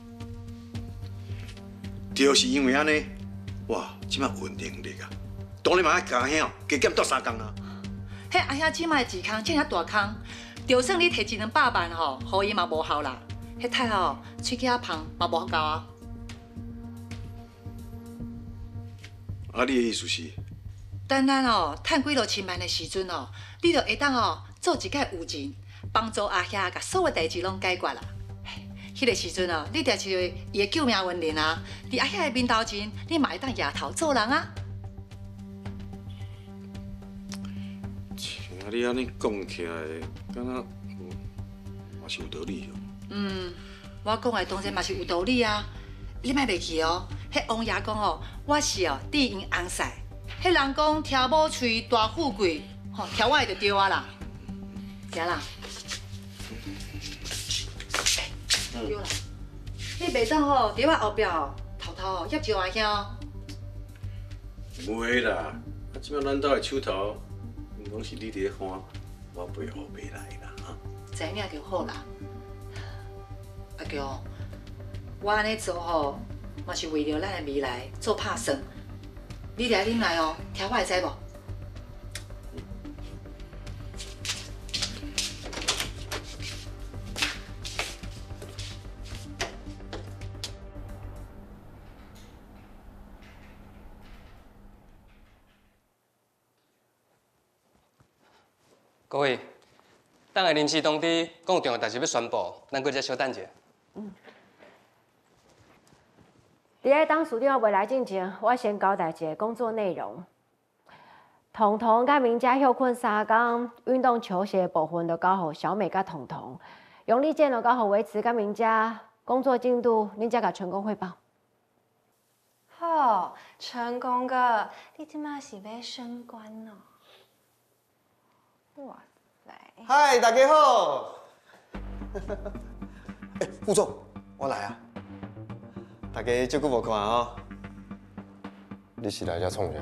就是因为安尼，哇，即摆有能力啊，当然嘛爱甲兄加减斗三工啊。 迄阿兄即摆钱坑，这尔大坑，就算你摕一两百万吼，互伊嘛无效啦。迄太后喙齿芳嘛无够啊。 啊，你的意思是？ 等咱哦趁几落千万的时阵哦，你就会当哦做一届有钱，帮助阿兄甲所有代志拢解决啦。迄个时阵哦，你著是伊的救命恩人啊！伫阿兄的面头前，你嘛会当抬头做人啊！ 听你安尼讲起来，敢若嘛是有道理哦。 嗯，我讲的当然嘛是有道理啊！你莫袂记哦，迄王爷讲哦，我是哦知音翁婿，迄人讲听某喙大富贵，吼听我的就对啊啦。行啦。对啦，你袂当吼伫我后壁哦，偷偷哦揜一碗兄。 唔会啦，啊，即摆咱兜的手头，拢是你伫咧看，我背后袂来啦，哈。 知影就好啦。阿强，我安尼做吼，嘛是为了咱的未来做打算。你来恁来哦，听我会知无？ 各位，等下临时通知讲有重要代志要宣布，咱搁再稍等一下。 嗯。伫咧当署长未来之前，我先交代一个工作内容。彤彤甲明佳休困三天，运动球鞋部分就交互小美甲彤彤，用力健就交互维持甲明佳。工作进度，恁才甲成功汇报。 好，成功哥，你即马是要升官哦？哇塞！ 嗨，大家好。哎，副总，我来啊！大家足久无看哦。 你是来遮创啥？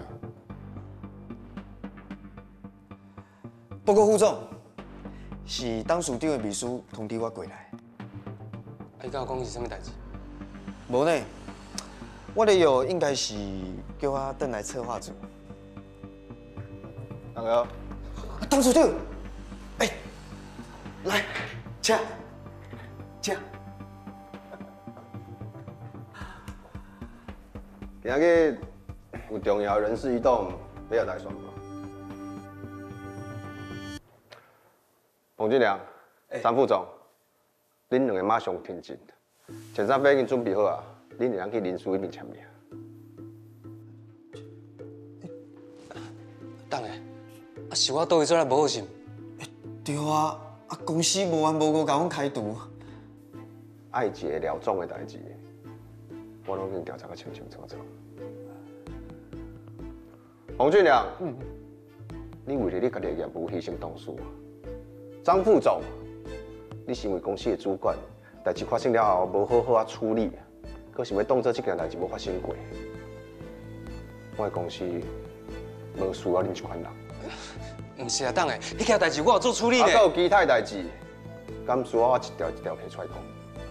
报告副总，是当署长的秘书通知我过来。 伊甲我讲是啥物代志？ 无呢，我的有应该是叫我转来策划组。大哥，当署长，哎，来，请，请。 今日有重要人事异动，要来宣布。王俊良、张副总，恁两个马上挺进，前三份已经准备好啊，恁两人去林书那边签名。 等下，啊是我倒去做来无好心。 对啊，啊公司无缘无故甲阮开除。 爱一个廖总的代志，我拢已经调查个清清楚楚。王俊良，嗯，你为了你家己的业务牺牲同事啊。张副总，你身为公司的主管，代志发生了后无好好啊处理，可是要当做这件代志无发生过。我的公司无需要恁这款人。 唔是啊，等下，迄件代志我有做处理呢。 啊，还有其他代志，敢需要我一条一条摕出来讲？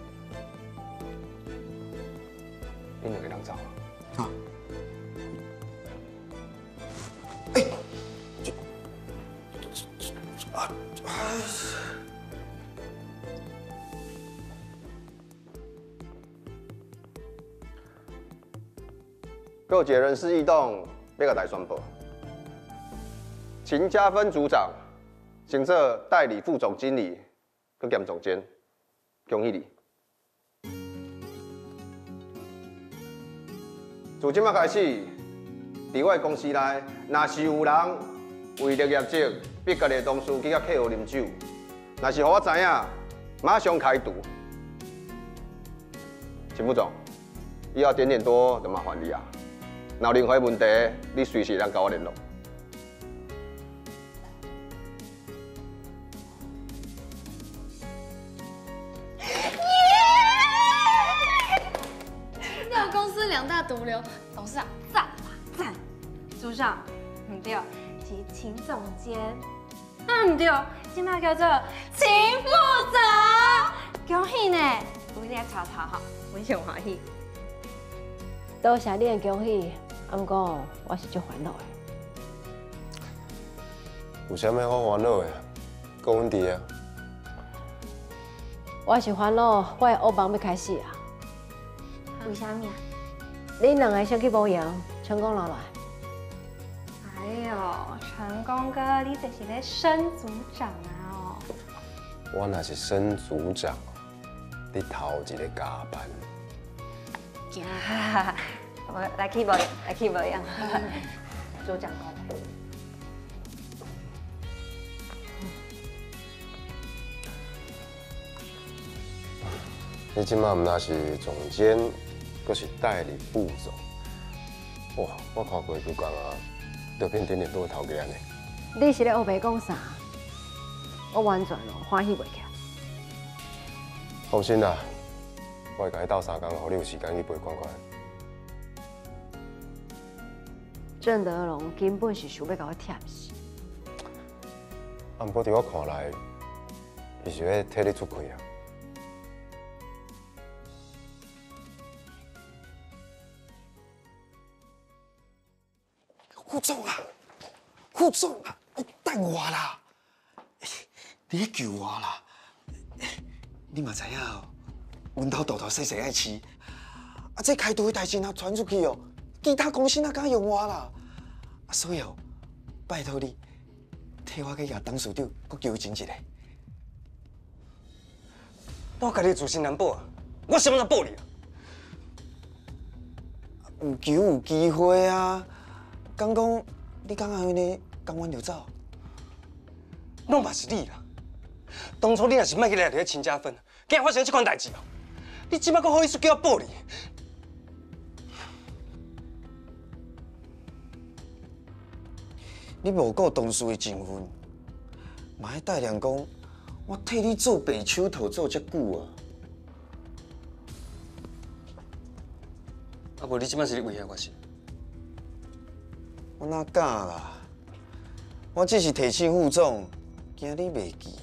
恁两个人走啊！啊！哎，这啊啊！各界人事异动，要甲大家宣布。秦家芬组长升做代理副总经理，佮兼总监，恭喜你！自今仔开始，伫我公司内，若是有人为了业绩逼家己同事去甲客户啉酒，若是互我知影，马上开除。秦副总，以后点点多就麻烦你啊！若有任何问题，你随时通甲我联络。 廖公司两大毒瘤，董事长赞啦赞！ 组长，唔对，是秦总监。啊唔对，即摆叫做秦副总。恭喜呢！有你来吵吵哈，我上欢喜。 多谢你的恭喜，不过我是足烦恼的。 有啥物好烦恼的？讲阮弟啊！ 我是烦恼，我的欧邦要开始啊。 为啥物啊？ 恁两个先去保养，成功落来。 哎呦，成功哥，你这是咧升组长啊？ 我若是沈组长，你头一个加班。 行，我来去无恙，来去无恙。组长讲。 你即马毋那是总监，阁是代理副总，哇！我看过几工啊，就变点点多头家呢。 你是咧黑白讲啥？我完全哦欢喜袂起。 放心啦，我会甲你斗三工，互你有时间去陪看看。 郑德龙根本是想要甲我忝死。 啊，毋过伫我看来，伊是要替你出气啊。 副总啊，副总啊，等我啦！你救我啦！你嘛知影哦，阮兜大大细细爱饲，啊，这开除的代志若传出去哦，其他公司哪敢用我啦？啊，所以哦，拜托你替我去甲董事长搁求情一下。我家己自信难保啊，我什么能保你啊？有求有机会啊！刚讲你刚刚安尼讲完就走，拢嘛是你啦。当初你若是莫去掠着亲家分，竟然发生这款代志哦！你即摆阁好意思叫我报你？你无顾同事的情分，嘛还带量讲我替你做白手套做遮久啊！啊无你即摆是咧威胁我是？我哪敢啦！我只是提醒副总，惊你袂记。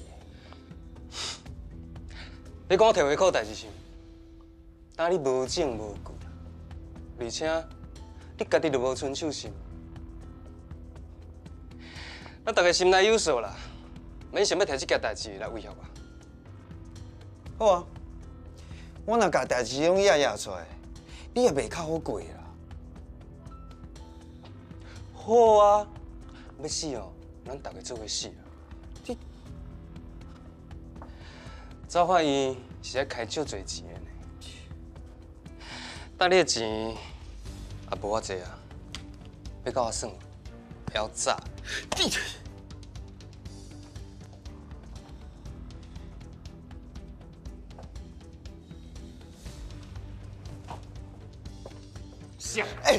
你讲我摕回扣代志是？但你无证无据，而且你家己就无遵守信。咱大家心内有数啦，免想要摕这件代志来威胁我。好啊，我若甲代志拢压压出来，你也袂较好过啦。好啊，要死哦，咱大家做伙死啊！你赵法医是咧开足侪钱的呢，但你的钱也无我济啊，要甲我算，要早。闭嘴！想哎。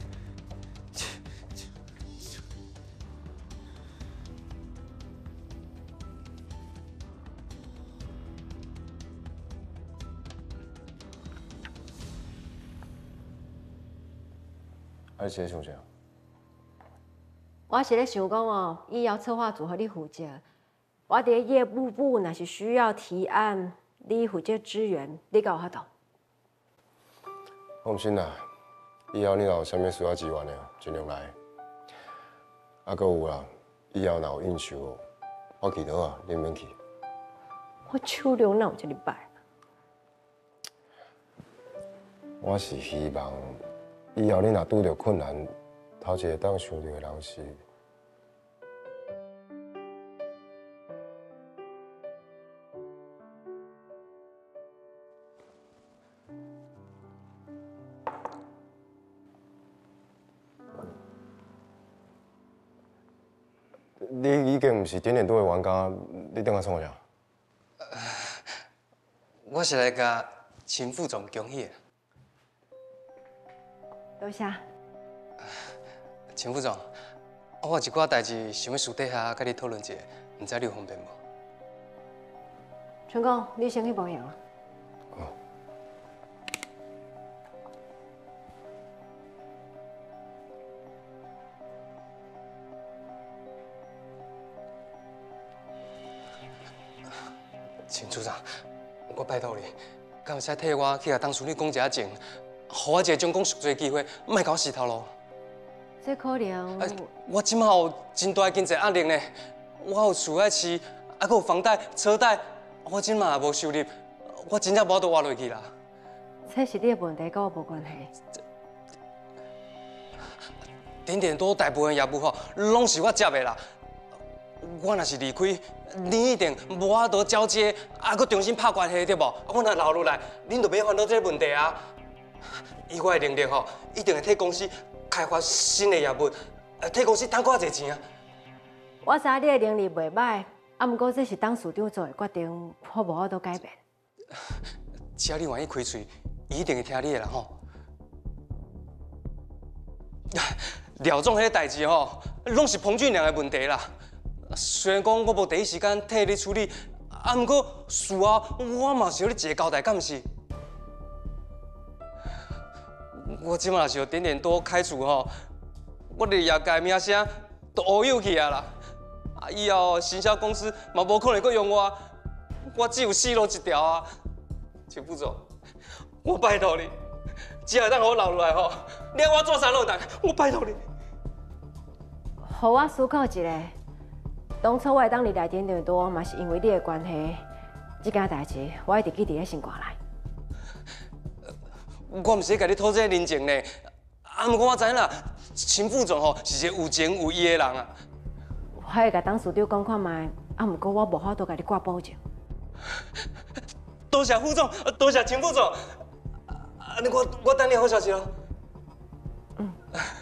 还是想啥？ 我是咧想讲哦，以后策划组合你负责，我伫咧业务部若是需要提案，你负责支援，你甲有法度？ 放心啦，以后你若有啥物需要支援的，尽量来。啊，搁有啦，以后若有应酬，我记得啊，你免去。 我手量哪有这么歹？ 我是希望。以后你若拄着困难，头一个当想到的人是。你已经毋是点点多的玩家，你等下创啥？ 我是来甲秦副总恭喜的。 多谢。 秦副总，我有一寡代志想要私底下甲你讨论一下，唔知你有方便无？ 春公，你先去保养啊。 秦组长，我拜托你，敢会使替我去甲董事长讲一下情？给我一个将功赎罪的机会，莫甲我死头路。 这可能…… 哎，我即马有真大经济压力呢，我有厝爱饲，还佫有房贷、车贷，我即马也无收入，我真正无法度活落去啦。 这是你的问题，跟我无关系。 点点多大部分业务吼，拢是我接的啦。 我若是离开，你一定无法度交接，啊，搁重新拍关系对无？我若留落来，恁就免烦恼这个问题啊。以我的能力吼，一定会替公司开发新的业务，呃，替公司赚更侪钱啊。 我知影你的能力袂歹，啊，毋过这是董事长做的决定，我无法度改变。 只要你愿意开喙，伊一定会听你的啦吼。廖总迄个代志吼，拢是彭俊良的问题啦。虽然讲我无第一时间替你处理，啊，毋过事后我嘛是要你一个交代，敢毋是？我即马若是要点点多开除吼，我的业界名声都乌有去啊啦！啊，以后行销公司嘛无可能搁用我，我只有死路一条啊！秦副总，我拜托你，只要当我留落来吼，你我做啥落单，我拜托你。 互我思考一下，当初我会当你来点点多，嘛是因为你的关系，这件代志我一直记伫咧心肝内。 我毋是甲你讨这个人情呢，啊，毋过我知影啦，秦副总吼是一个有情有义的人啊。 我会甲董事长讲看卖，啊，毋过我无法度甲你挂保证。 多谢副总，多谢秦副总，啊，我我等你好消息咯。 嗯。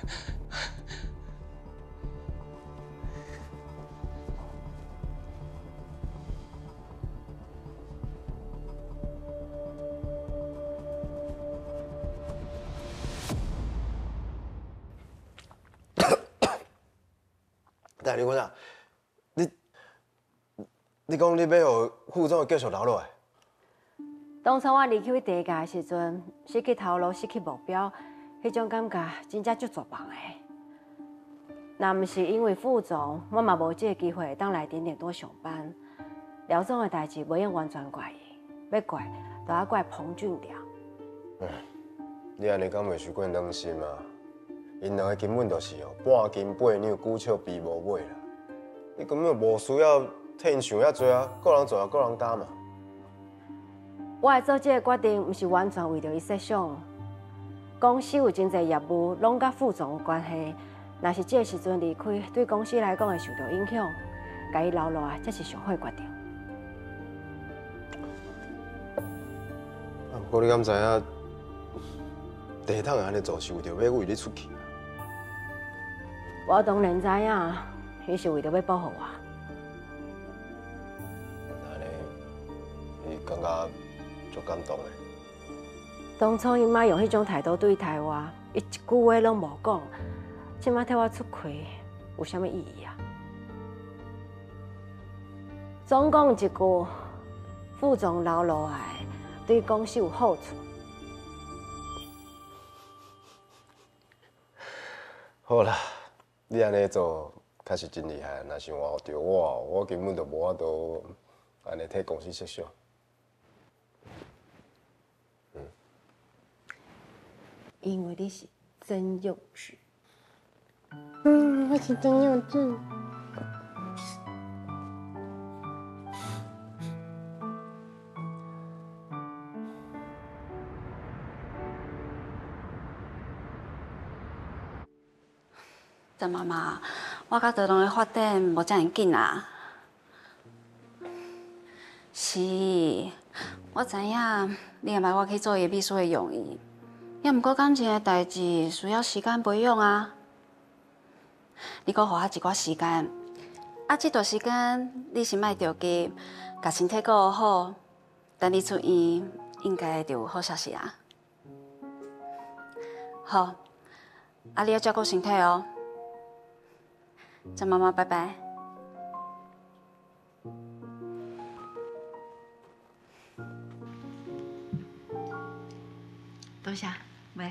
但你讲啥？你你讲你要互副总继续留落来？ 当初我离开第一家的时阵，失去头路、失去目标，迄种感觉真正足绝望的。若毋是因为副总，我嘛无这个机会当来点点多上班。廖总的代志袂用完全怪伊，要怪就要怪彭俊良。 嗯，你安尼敢袂伤过良心啊？因两个根本就是哦，半斤八两，久笑比无尾啦。你根本无需要替因想遐多啊，个人做啊，个人担嘛。 我会做这个决定，毋是完全为着伊设想。公司有真侪业务拢甲副总有关系，若是这时阵离开，对公司来讲会受到影响，甲伊留落来才是上好的决定。 啊，不过你敢知影，第一趟安尼做是为着要为你出去。 我当然知影，伊是为着要保护我。 安尼，你感觉足感动的。 当初伊妈用迄种态度对待我，伊一句话拢无讲，即马替我出气，有啥物意义啊？总讲一句，副总留落来，对公司有好处。 好啦。你安尼做，确实真厉害。若是换着我，我根本就无法度安尼替公司设想。嗯。 因为你是真幼稚。 嗯，我是真幼稚。 郑妈妈，我甲德龙的发展无遮尔紧啊。是，我知影你安排我去做伊秘书的用意，也毋过感情的代志需要时间培养啊。你搁互我一寡时间，啊，这段时间你先莫着急，甲身体顾好，等你出院，应该就有好消息啊。好，啊，你要照顾身体哦。郑妈妈，拜拜。 多谢，喂。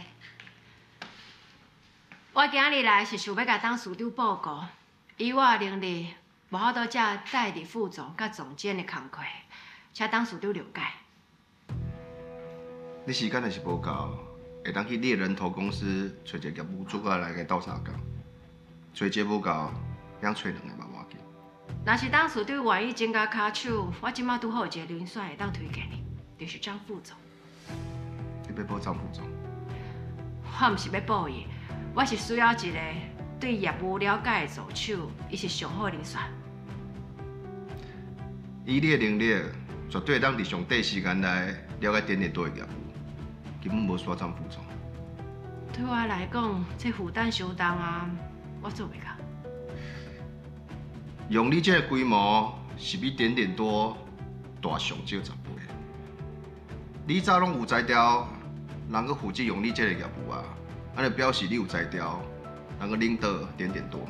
我今日来是想要甲董事长报告，以我的能力，无法度遮代理副总甲总监的工作，请董事长了解。 你时间若是无够，会当去你的人头公司找一个业务主管来甲斗相共，找这无够。两找两个嘛，无要紧。 若是董事长愿意增加卡手，我即马拄好有一个人选会当推荐你，就是张副总。 你要报张副总？ 我毋是要报伊，我是需要一个对业务了解的助手，伊是上好的人选。 以你的能力，绝对当伫上短时间内了解点点多的业务，根本无需要张副总。 对我来讲，这负担相重啊，我做袂到。 用你这个规模，是比点点多大上少十倍。你早拢有才调，人去负责用你这个业务啊，安尼表示你有才调，人去领导点点多。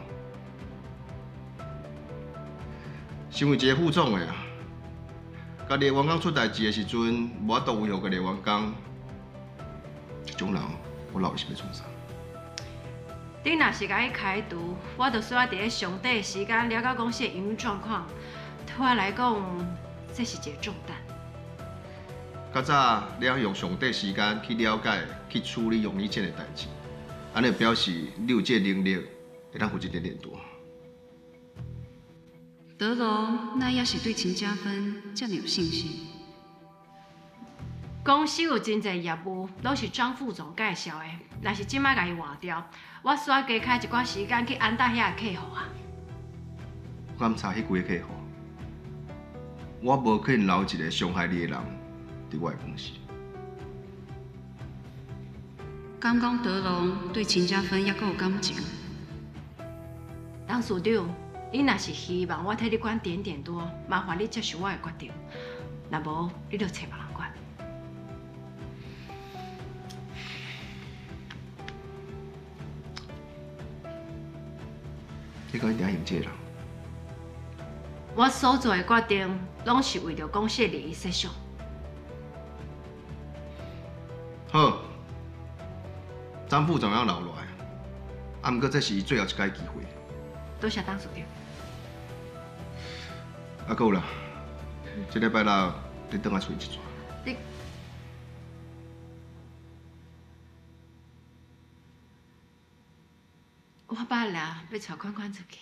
身为一个副总的啊，家己的员工出代志的时阵，无法度维护家己的员工，这种人我老是要创啥？ 你若是甲伊开除，我就需要伫咧上短时间了解公司的营运状况。对我来讲，这是一个重担。 较早你要用上短时间去了解、去处理用你这个代志，安尼表示你有这个能力，会当负责点点多。 德龙，那也是对陈嘉芬这么有信心。 公司有真侪业务都是张副总介绍的，若是即摆甲伊换掉，我需要加开一寡时间去安待遐个客户啊。 我唔查迄几个客户，我无可能留一个伤害你的人伫我的公司。 刚讲德龙对陈嘉芬也够有感情。 董事长，你若是希望我替你管点点多，麻烦你接受我的决定，若无你就找别人管。 你讲你定用这个人？ 我所做的决定，拢是为着公司的利益设想。 好，张副总要留落来，啊，毋过这是伊最后一摆机会。 多谢董事长。 啊，够啦，这礼拜六你等我出去一撮。 你我捌啦，要带宽宽出去。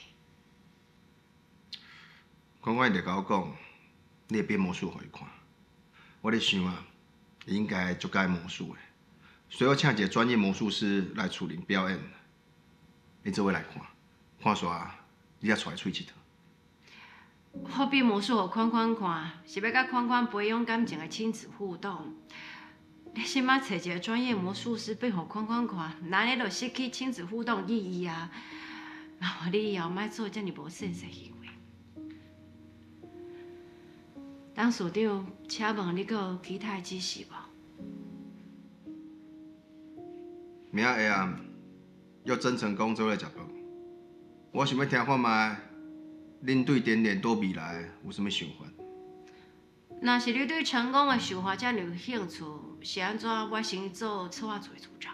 宽宽一直甲我讲，你会变魔术给伊看。我咧想啊，伊应该足介魔术的，所以我请一个专业魔术师来处理表演。你做伙来看，看煞你才带出去一趟。 我变魔术给宽宽看，是要甲宽宽培养感情的亲子互动。你先马找一个专业魔术师变给宽宽看，那你就失去亲子互动意义啊！麻烦你以后莫做这么无sense的行为。董事长，请问你阁有其他指示无？ 明仔下暗约曾成功做伙食饭，我想要听看卖，恁对点点多未来有啥物想法？ 若是你对成功的想法这么有兴趣，是安怎？我先做策划组的组长。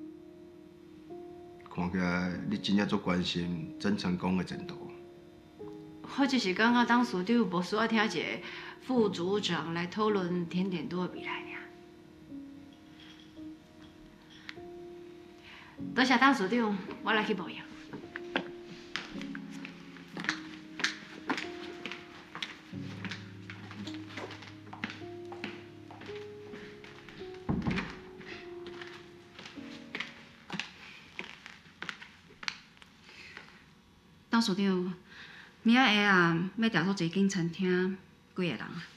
看起来你真正足关心曾成功的前途。 我只是感觉董事长无需要听一个副组长来讨论点点多的未来尔。多谢董事长，我来去报药。 董事长，明仔下暗要调做一间餐厅，几个人啊？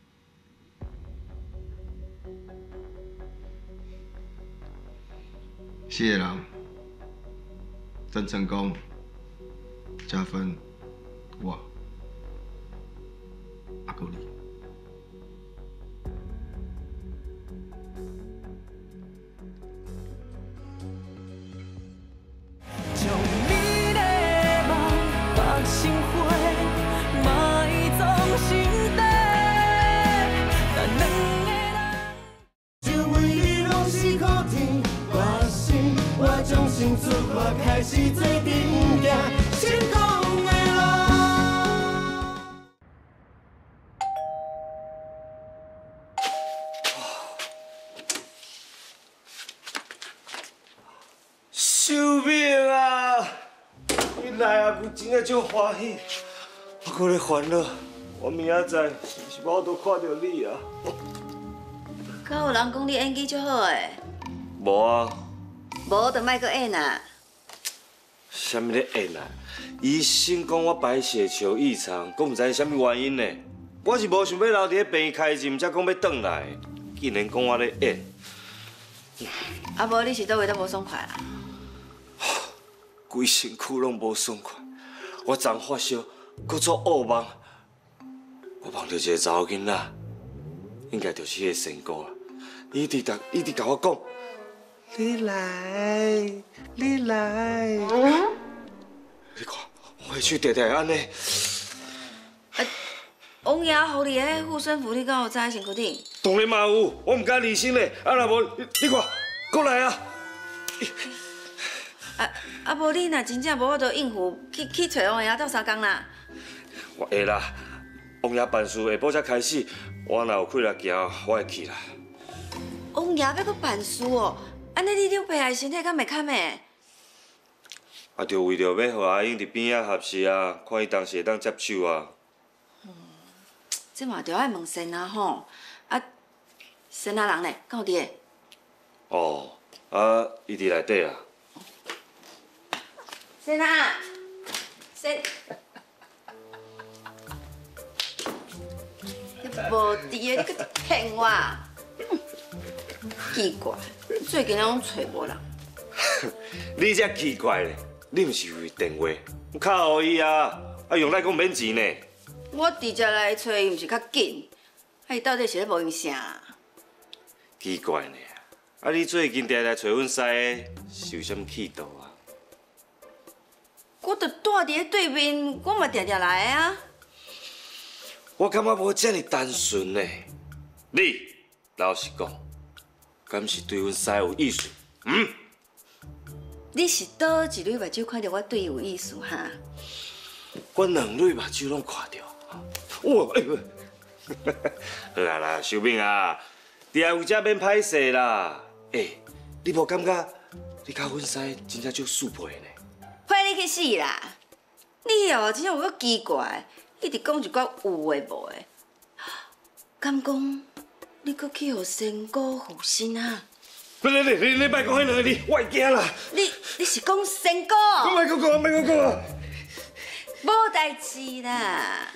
四个人，曾成功、嘉芬、我，阿够你。 开始做阵行成功的路。 秀敏啊，你来啊！我真正足欢喜，我搁咧烦恼，我明仔载是毋是我都看到你啊？ 敢有人讲你演技足好诶？ 无啊。 无就莫搁演啊！ 啥物咧演啊？医生讲我白血球异常，阁毋知啥物原因呢？ 我是无想要留伫咧病院开诊，才讲要转来，竟然讲我咧演。 啊，无你是倒位都无爽快啊？ 规身躯拢无爽快，我昨发烧，搁做噩梦，我梦到一个查某囡仔，应该就是迄个仙姑啊。伊一直甲伊直甲我讲，你来，你来。你看，我的手直直安尼。 王爷互你的护身符，你敢有在身躯顶？ 当然嘛有，我毋敢离身嘞。啊，若无你你看，过来啊！ 啊啊，无你若真正无法度应付，去去找王爷斗相共啦。 我会啦，王爷办事下晡才开始，我若有气力行，我会去啦。 王爷要搁办事哦，安尼你刘伯的身体敢袂堪诶？ 啊，就为着要互阿英伫边仔合适啊，看伊当时会当接手啊。 这嘛着爱问先啊吼，啊，先啊人呢？敢有伫个？ 哦，啊，伊伫内底啊。 先啊，先。你无伫个，你搁骗我？奇怪，最近拢找无人。 你才奇怪咧，你毋是有电话，敲互伊啊，啊用来讲免钱呢。 我直接来找伊，毋是较紧。啊，伊到底是咧无应啥啦？ 奇怪呢，啊你最近常常找阮师的，是有啥物企图啊？ 我着住伫咧对面，我嘛常常来啊。 我感觉无遮尔单纯呢。你老实讲，敢是对阮师有意思？嗯？ 你是倒一蕊目睭看到我对伊有意思哈？ 我两蕊目睭拢看到。哇！哎呦，好啦啦，小敏啊，伫下有遮免歹势啦。哎，你无感觉你甲阮师真正足适配呢？ 快你去死啦！你哦，真正有够奇怪，一直讲一寡有诶无诶。敢讲你搁去互仙姑附身啊？ 你你你你别讲迄两个字，我会惊啦。 你你是讲仙姑？ 我莫讲讲，莫讲讲啊！ 无代志啦。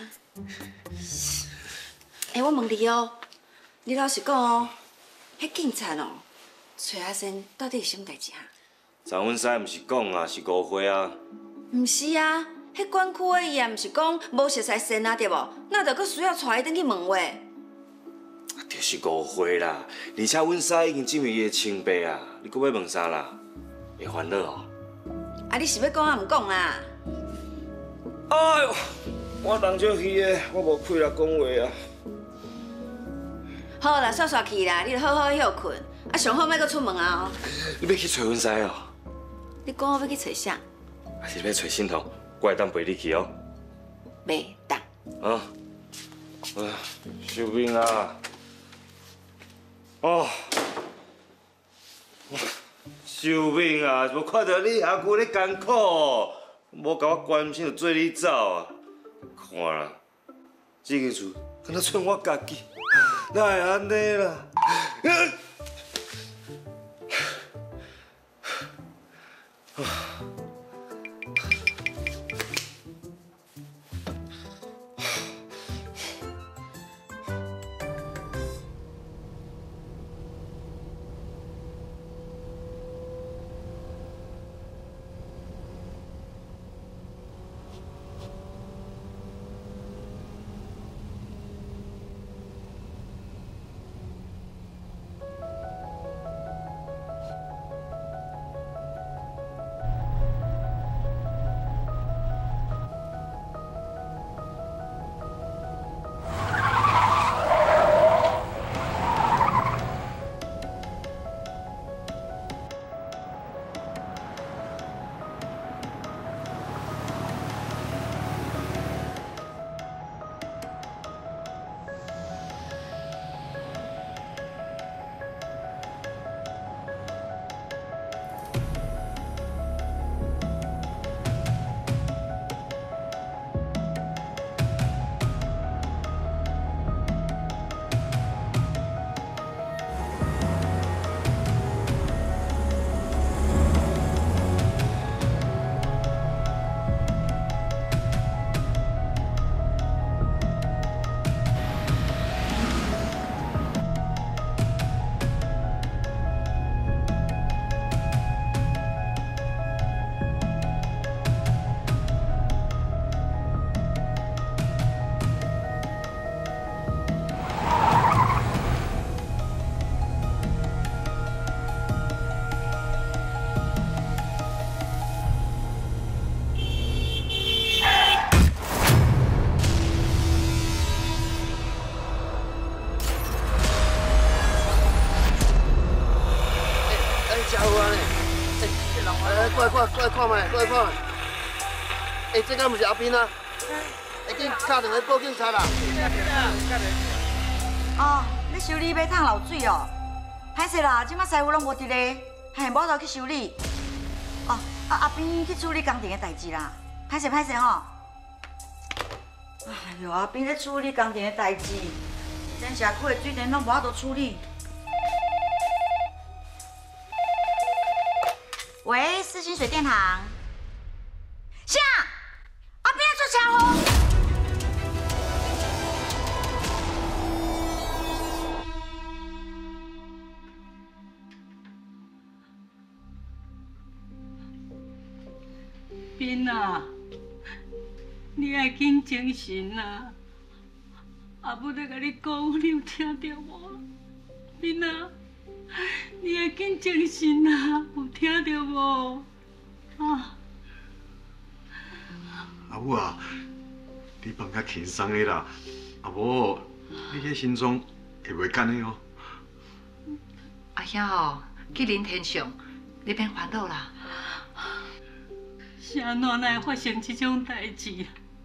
哎，我问你哦，你老实讲哦，迄警察哦，找阿仙到底是啥物代志啊？ 昨阮师毋是讲啊，是误会啊。 毋是啊，迄管区的伊也毋是讲无熟悉仙啊，对无？那着搁需要带伊转去问话。 就是误会啦，而且阮师已经证明伊的清白啊，你搁要问啥啦？会烦恼哦。 啊，你是要讲啊，毋讲啦？ 哎呦，我当少气的，我无气力讲话啊。 好啦，煞煞去啦，你着好好休困，啊上好莫搁出门啊哦。 你要去找阮师哦？ 你讲我要去找啥？ 还是要找心头？我会当陪你去哦。 袂当。 啊，啊，小敏啊，哦，小敏啊，无看到你阿舅咧艰苦，无甲我关心就做你走啊！看啦，这个厝敢若剩我家己，哪会安尼啦？ 过来，过来，过来看卖，过来看卖。哎，这敢不是阿斌啊？会紧打电话报警察啦！ 哦，你修理马桶漏水哦？歹势啦，即摆师傅拢无伫咧，嘿，无就去修理。哦，啊阿斌去处理工程的代志啦，歹势歹势吼。哎呦，阿斌咧处理工程的代志，咱社区的水电拢无法度处理。喂，四星水电行。啥？阿斌在做车祸？ 斌啊，你爱紧精神啊！阿母在甲你讲，你有听到无？斌啊，你爱紧精神啊！有听到无？啊！ 阿母啊，你放较轻松的啦，阿无你迄心脏会袂干的哦。 阿兄哦，去恁天上，你免烦恼啦。 是安怎会发生这种代志？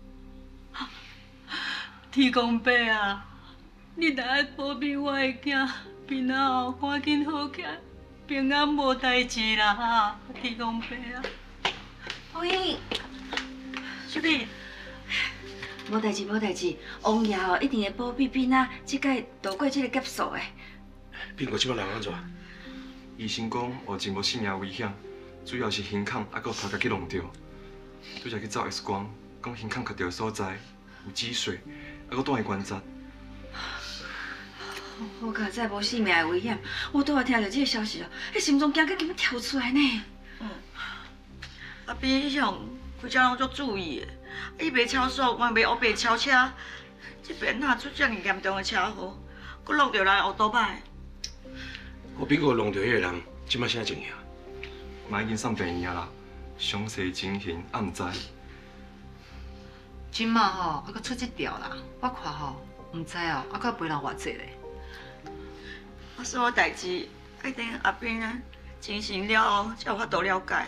天公伯啊，你若爱保庇我的囝，平安哦，赶紧好起来，平安无代志啦哈！天公伯啊， 王英， 小弟， 无代志无代志，王爷哦一定会保庇平安，即届度过这个劫数的。 变过即摆人安怎？医生讲活真无性命危险。 主要是胸孔啊，搁头壳去弄着，拄则去照 X 光，讲胸孔卡着所在有积水，啊，搁断去关节。 好佳哉无性命的危险，我拄仔听到这个消息哦，迄心脏惊到根本跳出来呢。 嗯，阿斌迄项开车拢足注意的，伊袂超速，嘛袂乌白超车，这边哪出遮尔严重的车祸，搁弄着人乌多摆。 我边个弄着迄个人，即摆啥情形？ 嘛已经送病院啦，详细情形还唔知。 即马吼，还阁出这条啦，我看吼，唔知哦，还阁陪人偌济咧。 啊，所有代志爱等阿斌啊进行了后，才有法度了解。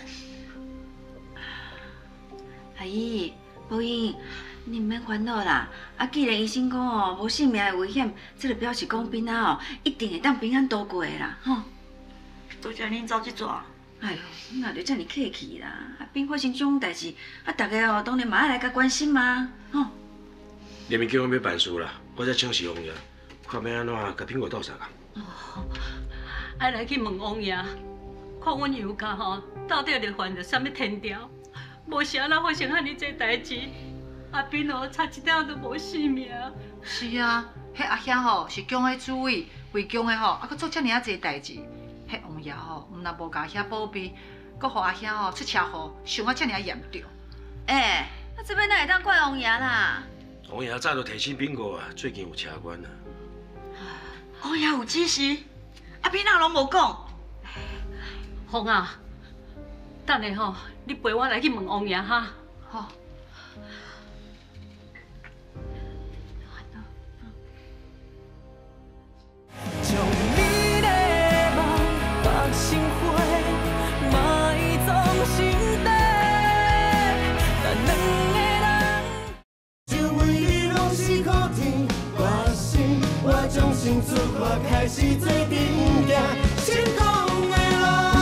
阿姨，宝英，你唔免烦恼啦。啊，既然医生讲哦，无性命的危险，这就表示讲平安哦，一定会当平安度过的啦，吼。 多谢恁走这逝。 哎呦，你哪着遮尔客气啦？啊，并发生这种代志，啊，大家哦当然嘛爱来甲关心嘛，吼。 连面叫我要办事啦，我才请示王爷，看要安怎甲苹果斗相共。 哦，爱来去问王爷，看阮杨家吼到底着犯着什么天条，无是安怎发生遐尼济代志，阿斌哦差一点都无性命。 是啊，迄阿兄吼是姜的主委，为姜的吼还阁做遮尔啊济代志。 迄王爷吼，毋但无甲遐保庇，阁互阿兄吼出车祸，伤啊遮尔严重。 哎，啊这边哪会当怪王爷啦？ 王爷早就提醒苹果啊，最近有车关啊。 王爷有指示，阿斌哪拢无讲。 凤啊，等下吼，你陪我来去问王爷哈。 好。 心花埋葬心底，但两个人，只为你拢是苦甜。我心，我从心出发，开始做阵行成功的路。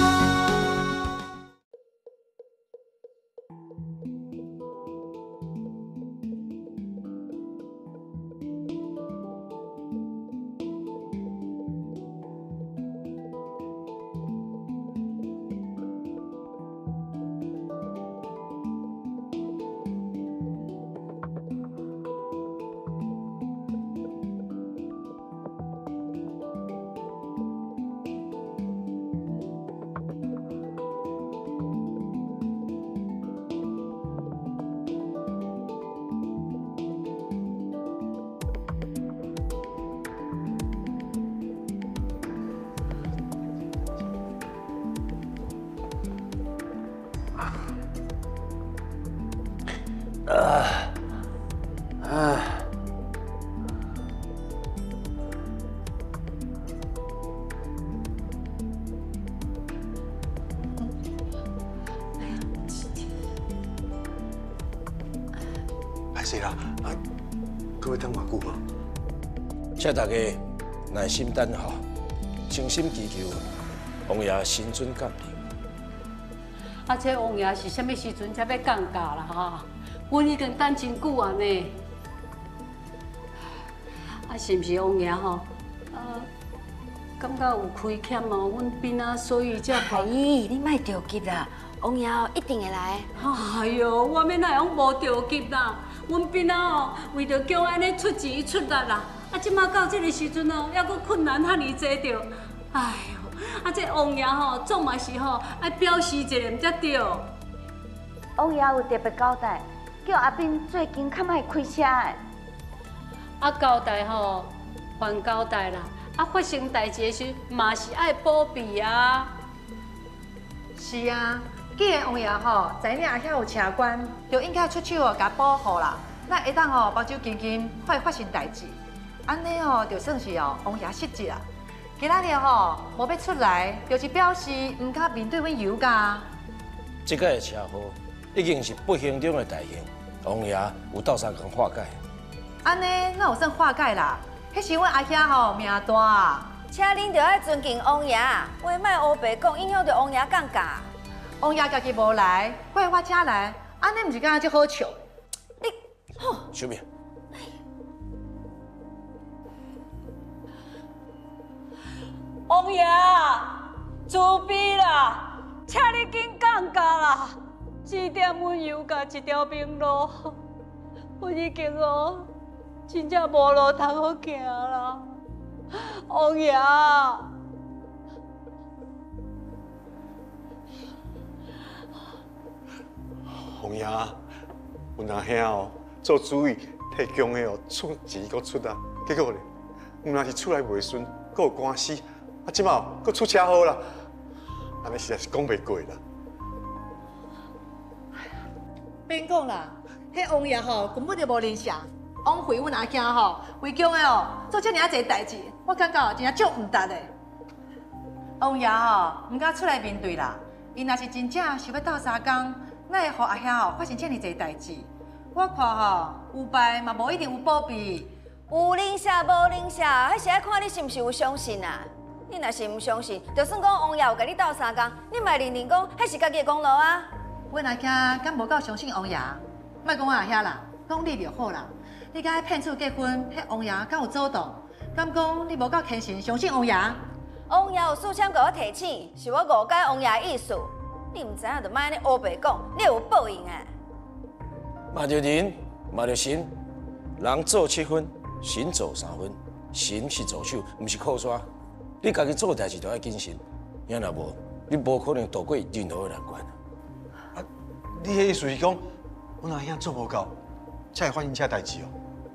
势啦，啊，各位等偌久啊？ 请大家耐心等候，诚心祈求王爷新春降临。 啊，这王爷是啥物时阵才要降价啦？哈，阮已经等真久啊呢。啊，是毋是王爷吼？呃，感觉有亏欠哦，阮边仔，所以才哎，你莫着急啦，王爷一定会来。 哎呦，我免哪样无着急啦？阮边仔哦，为着叫安尼出钱出力啦，啊，即马到这个时阵哦，还阁困难遐尼济着，哎呦，啊，这王爷吼，总嘛是吼爱表示一下才对。 王爷有特别交代，叫阿斌最近较莫开车的。 啊，交代吼，还交代啦，啊，发生代志的时嘛是爱保庇啊。 是啊。既然王爷吼知影阿遐有车关，就应该出手哦，甲保护啦。那会当吼保守经经，快发生代志，安尼哦，就算是哦王爷失职啦。今仔日吼无要出来，就是表示唔敢面对阮尤家。 这个车祸已经是不幸中的大幸，王爷有斗相共化解。 安尼那有算化解啦？迄是阮阿兄吼命大啊！ 请恁着爱尊敬王爷，话莫乌白讲，影响着王爷降价。 王爷家己无来，怪我请来，安尼毋是敢若足好笑？ 你，吼， 小明， 王爷，自卑啦，请你紧降价啦！指点阮尤家一条明路，阮已经哦，真正无路通好行啦，王爷。 王爷，阮阿兄哦，做主意替强的哦出钱搁出啊，结果咧，毋但是出来袂顺，搁有官司，啊，即马搁出车祸啦，安尼实在是讲袂过啦。 免讲啦，迄王爷吼根本就无认相，枉费阮阿兄吼为强的哦做遮尔啊侪代志，我感觉真正足毋值的。王爷吼毋敢出来面对啦，伊若是真正想要斗相共。哪会互阿兄吼发生遮尔侪代志？我看吼有败嘛无一定有保庇。 有零下无零下，迄是爱看你是毋是有相信啊。你若是毋相信，就算讲王爷有甲你斗相共，你嘛认认讲，迄是家己的功劳啊。 阮阿兄敢无够相信王爷？莫讲我阿兄啦，讲你就好啦。你甲迄骗子结婚，迄王爷敢有走动？敢讲你无够虔诚相信王爷？ 王爷有事先甲我提醒，是我误解王爷的意思。你唔知影，就莫安尼乌白讲，你有报应啊！ 嘛着人，嘛着神，人做七分，神做三分，神是助手，毋是靠山。你家己做代志就要谨慎，要若无，你无可能渡过任何的难关。 啊，你迄意思是讲，阮阿兄做无够，才会发生遮代志哦？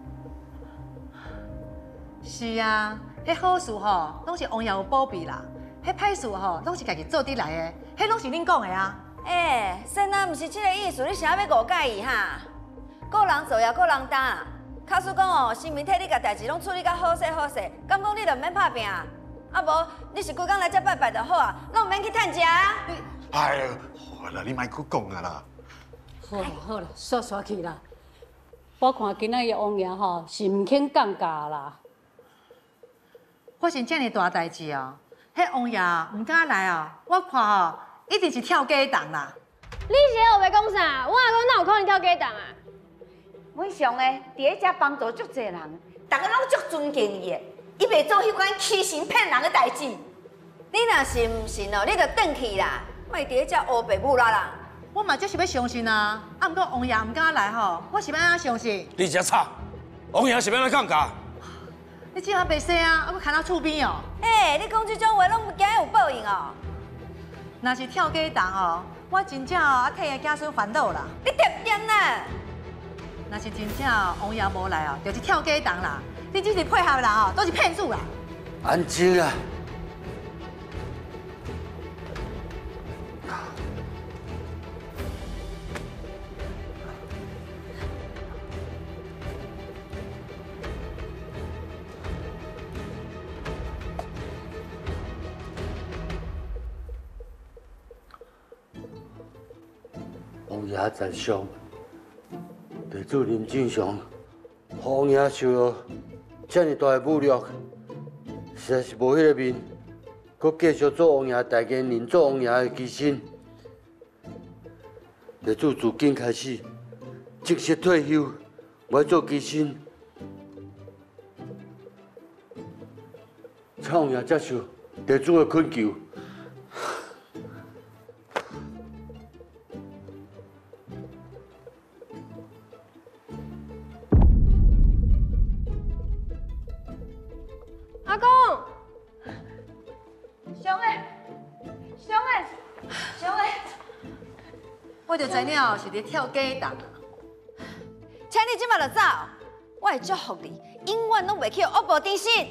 是啊，迄好事吼，拢是王爷有保庇啦。迄歹事吼，拢是家己做得来的，迄拢是恁讲的啊。 哎，先啊，毋是即个意思，你想要误解伊哈？个人做也个人担。假使讲哦，新媒体你甲代志拢处理甲好势好势，敢讲你就毋免拍拼？啊无，你是规工来遮拜拜就好啊，拢毋免去趁食。 哎呦，好啦，你莫去讲啊啦。 好啦好啦，煞煞去啦。我看今仔日王爷吼是毋肯降价啦。 发生遮尔大代志哦。迄王爷唔敢来啊！我看吼，一定是跳假档啦。 你是后要讲啥？我阿公哪有可能跳假档啊？ 阮上诶，伫迄遮帮助足侪人，大家拢足尊敬伊诶。伊袂做迄款欺神骗人诶代志。你若信唔信哦？你就转去啦，莫伫迄遮乌白母啦人。 我嘛就是要相信啊！啊，毋过王爷唔敢来吼，我是要安怎相信？ 你只吵，王爷是要安怎降价？ 你即下袂使啊，还佫牵到厝边哦。 哎、欸，你讲即种话，拢惊有报应哦。 若是跳假档哦，我真正哦啊替个子孙烦恼啦。 你点点啦！ 若是真正王爷无来哦，就是跳假档啦。你只是配合啦哦，都是骗子啦。 安静啊！王爷在上，就地主林正祥，皇爷受到这么大的侮辱，实在是无迄个面，搁继续做王爷大家认做王爷的机身。地主自今开始正式退休，我做机身。请王爷接受地主的恳求。 阿公， 兄诶，兄诶，兄诶， 我就知了是咧跳假档。 请你即马就走，我会祝福你，永远拢袂去恶报之身。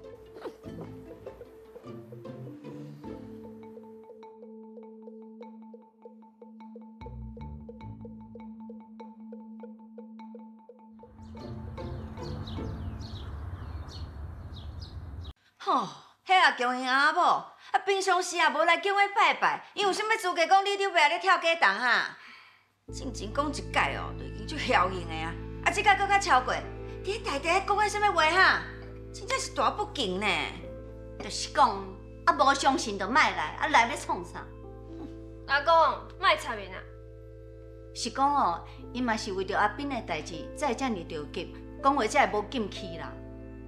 吼，迄啊强因阿某，啊平常时也无来叫我拜拜，伊有啥物资格讲你刘伯咧跳假档哈？正经讲一届哦，就已经足嚣型的啊！啊，即届搁较超过，伫台地讲个啥物话哈？真正是大不敬呢。 就是讲，啊无相信就莫来，啊来要创啥？ 阿公，莫插面啊！ 是讲哦，伊嘛是为着阿斌的代志才遮尔着急，讲话才会无禁气啦。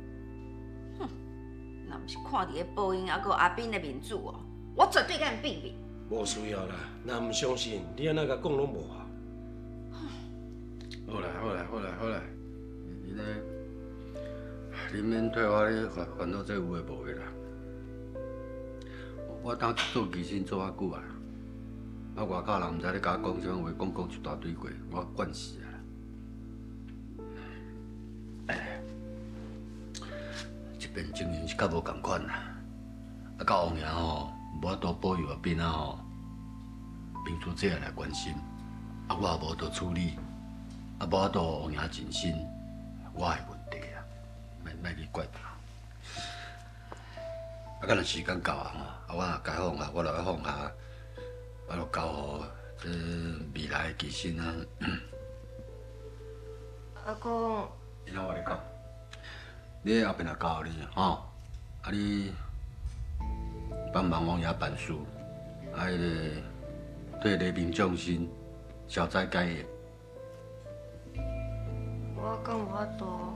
若毋是看伫咧报应，还阁阿斌的面子哦，我绝对甲因毙命。 无需要啦，若唔相信，你安那甲讲拢无啊。 好啦好啦好啦好啦，你咧，你免替我咧烦烦恼这有诶无诶啦。我当做机身做啊久啊，啊外口人毋知咧甲我讲啥话，讲讲一大堆话，我惯死啊。 这边情形是较无共款啦，啊，到王爷吼，无法度保佑阿斌啊吼，平时这来关心，啊，我也无得处理，啊，无法度王爷尽心，我的问题啊，莫莫去怪他。啊，敢若时间到啊吼，啊，我若该放下，我就要放下，啊，就交互这未来的机身啊。 阿公， 然后我咧讲。 你后边也教你吼，啊你帮忙王爷办事，啊迄个对黎民众心，消灾解厄。 我敢有法度？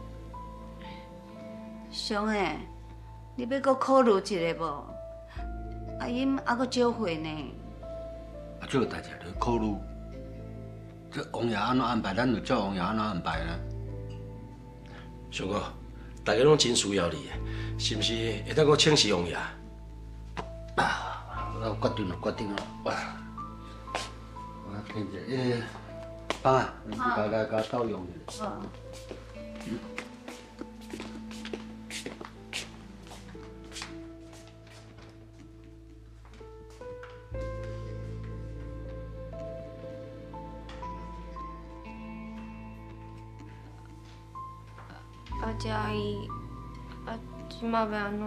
兄诶，你要搁考虑一下无？阿英还搁少岁呢。 啊，这个代志要考虑，这王爷安怎安排，咱就照王爷安怎安排呢？ 小哥。 大家拢真需要你，是毋是会当我请示王爷？ 啊，我决定了，决定了。哇，我听者，诶，爸啊，你家家家到用去。 好。 阿姐阿姨，啊，即马要安怎？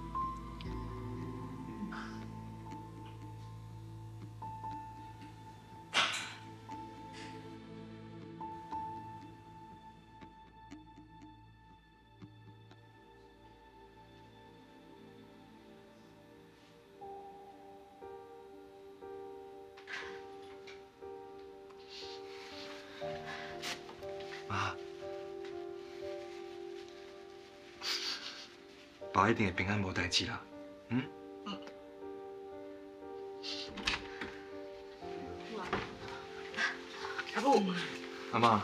妈。 爸一定会平安无代志啦，嗯？ 阿母， 阿妈，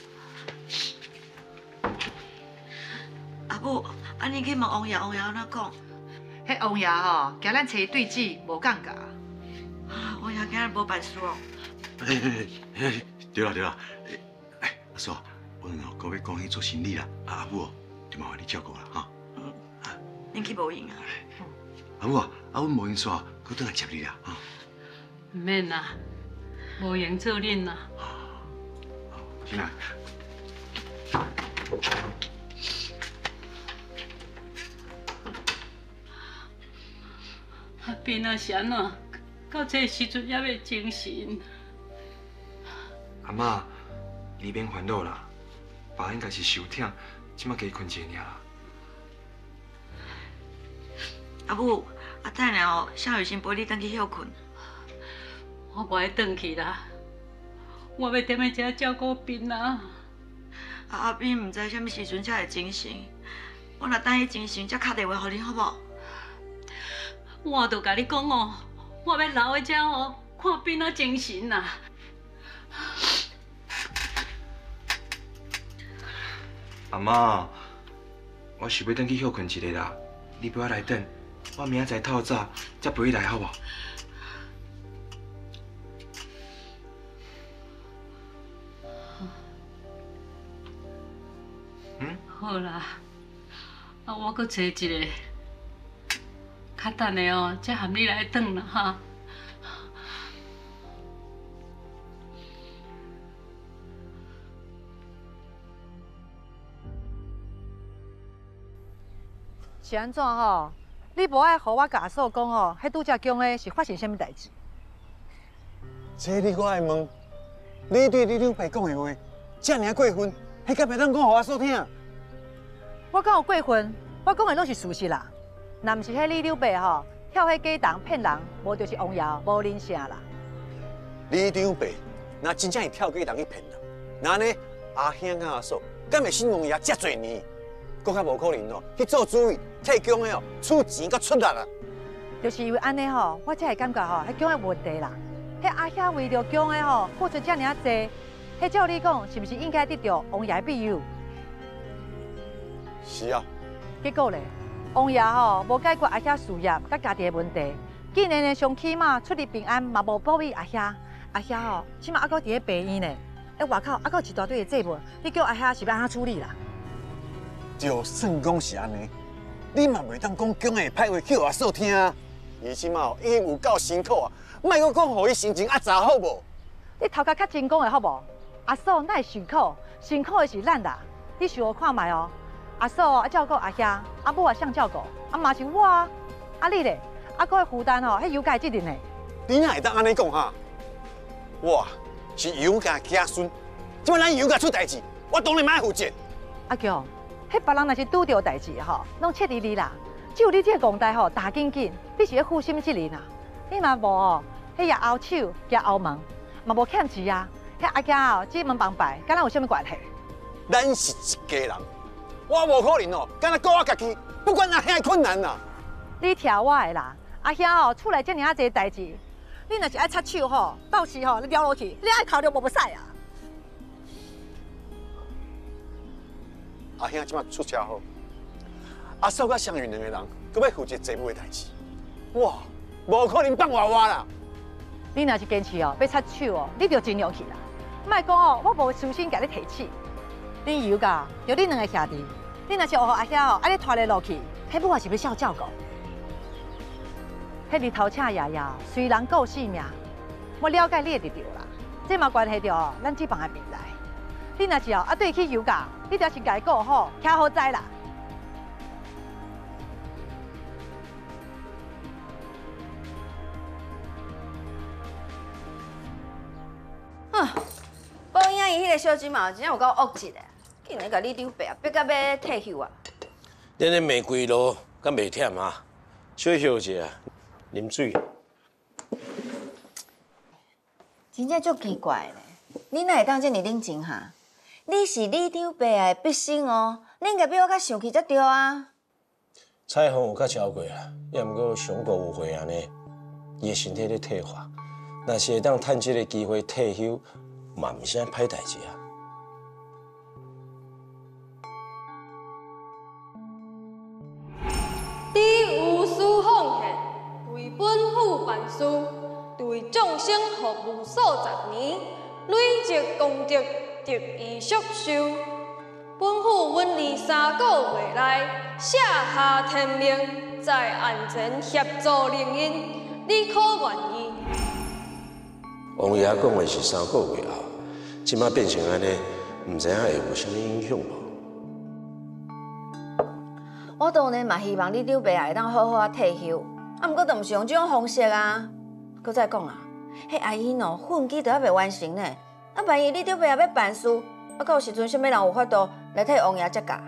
阿母，安尼去问王爷，王爷安怎讲？ 迄王爷吼，惊咱找对子无感觉。 啊，王爷今日无办事哦。 嘿嘿嘿，对啦对啦，哎，阿叔，阮哦，搁要讲去做生理啦，阿母哦，就麻烦你照顾啦，哈。 恁去无用啊？ 阿母啊，啊，阮无闲煞，搁倒来接你啦，哈。 唔免啦，无闲做恁啦。 进来。 阿斌啊是安怎？到这时阵还袂精神？ 阿妈， 你免烦恼啦，爸应该是受疼，即马加困一下尔啦。 阿母，啊等下哦，向雨先陪你回去休困。 我不爱回去啦，我要踮在遮照顾斌啊。 啊阿斌唔知什么时阵才会精神，我若等伊精神，才打电话给你好不好？ 我都甲你讲哦，我要留在遮哦，看斌啊精神啦。 阿妈，我想要回去休困一下啦，你陪我来等，我明仔载透早才陪你来，好不好？ 嗯，好啦，啊，我搁找一个，较等的哦，才含你来转啦哈。 是安怎吼？你无爱互我甲阿嫂讲哦，迄拄则讲的是发生什么代志？ 这你我爱问，你对你两爸讲的话，遮尔过分，迄敢袂当讲互阿嫂听？ 我讲有过分，我讲的拢是事实啦。若毋是迄你两爸吼跳迄假档骗人，无就是王瑶无人性啦。 你两爸若真正是跳假档去骗人，那呢阿兄甲阿嫂敢会信王爷遮侪年？搁较无可能哦，去做主意，替姜的哦出钱甲出力啊！ 就是因为安尼吼，我才会感觉吼，迄姜的问题啦。迄阿兄为着姜的吼付出遮尔啊济，迄照你讲，是毋是应该得到王爷庇佑？ 是啊。 结果咧，王爷吼无解决阿兄事业甲家己的问题，竟然呢上起码出入平安嘛无保庇阿兄。阿兄吼起码还搁伫咧病院呢，喺外口还搁一大堆的债务，你叫阿兄是要安怎处理啦？ 就算讲是安尼，你嘛袂当讲姜的歹话叫阿嫂听啊！伊即马已经有够辛苦啊，莫搁讲互伊心情压榨好无？ 你头壳较真讲的好无？阿嫂哪会辛苦？辛苦的是咱啦！你想看卖哦，阿嫂啊照顾阿兄，阿母也想照顾，啊嘛是我啊，啊你咧，啊搁会负担吼，迄油价责任呢？ 你哪会当安尼讲哈？我是油价家孙，即摆咱油价出代志，我当然莫负责。 阿强。迄别人若是拄着代志吼，拢切离离啦。只有你这个戆代吼，打紧紧，你是咧负什么责任啊？你嘛无哦，迄也后手也后门，嘛无欠钱啊。迄阿囝哦，只门帮拜，敢若有啥物关系？ 咱是一家人，我无可能哦，敢若顾我家己，不管阿兄的困难啦。 你听我的啦，阿兄哦，厝内遮尔啊侪代志，你若是爱插手吼，到时吼你撩落去，你爱哭着无要使啊。 阿兄即马出车祸，阿嫂甲湘云两个人，搁要负责债务的代志，哇，无可能放娃娃啦！ 你若是坚持哦，要插手哦，你就尽量去啦。莫讲哦，我无私心甲你提起。你有噶，就你两个兄弟，你若是学阿兄哦，安尼拖咧落去，迄母也是要孝照顾。迄日头请爷爷虽然够性命，我了解你的就对啦。这嘛关系到咱这帮的未来。你若是哦，啊对去油价，你着是家顾好，徛好在啦。 啊，讲影伊迄个小金毛真正有够恶质的，竟然甲你两爸逼到要退休啊！ 恁的玫瑰露敢袂忝啊？小休一下，啉水。 真正足奇怪咧，你哪会当这么冷静哈？你是你两爸的毕生哦，你应该比我较想去才对啊。 彩虹有较超过啊，也毋过上过有岁安尼，伊的身体咧退化，若是会当趁这个机会退休，嘛毋是啥歹代志啊。 你无私奉献，为本府办事，对众生服务数十年，累积功德。得以续寿，本府允你三个月内写下天命，在案前协助灵因，你可愿意？ 王爷讲的是三个月后，即马变成安尼，毋知影会有啥物影响无？ 我当然嘛希望你两爸会当好好啊退休，啊，毋过就毋是用这种方式啊。搁再讲啊，迄阿姨喏，婚期都还未完成呢。 啊，万一你这边也要办事，啊，到时阵什么人有法度来替王爷接驾？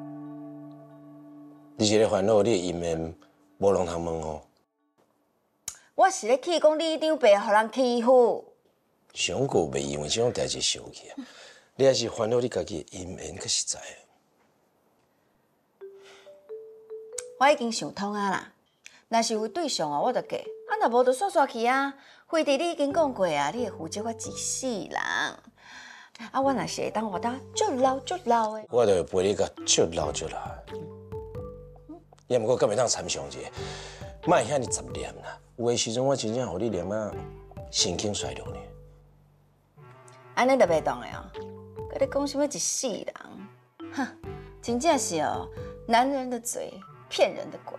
你这个烦恼，你的姻缘无人通问哦。 我是咧气讲你长辈互人欺负。 上过袂因为这种代志生气啊！你还是烦恼你家己的姻缘较实在。 我已经想通啊啦，若是有对象哦，我就嫁；啊，若无就煞煞去啊。惠弟，你已经讲过啊，你会负责我一世人。啊，我若是会当活到足老足老的， 我就会陪你到足老足老。也毋过，敢会当参详者，莫遐尼杂念啦。有诶时阵，我真正互你念啊，神经衰弱呢。 安尼就袂当的哦。佮你讲什么一世人？哼，真正是哦，男人的嘴骗人的鬼。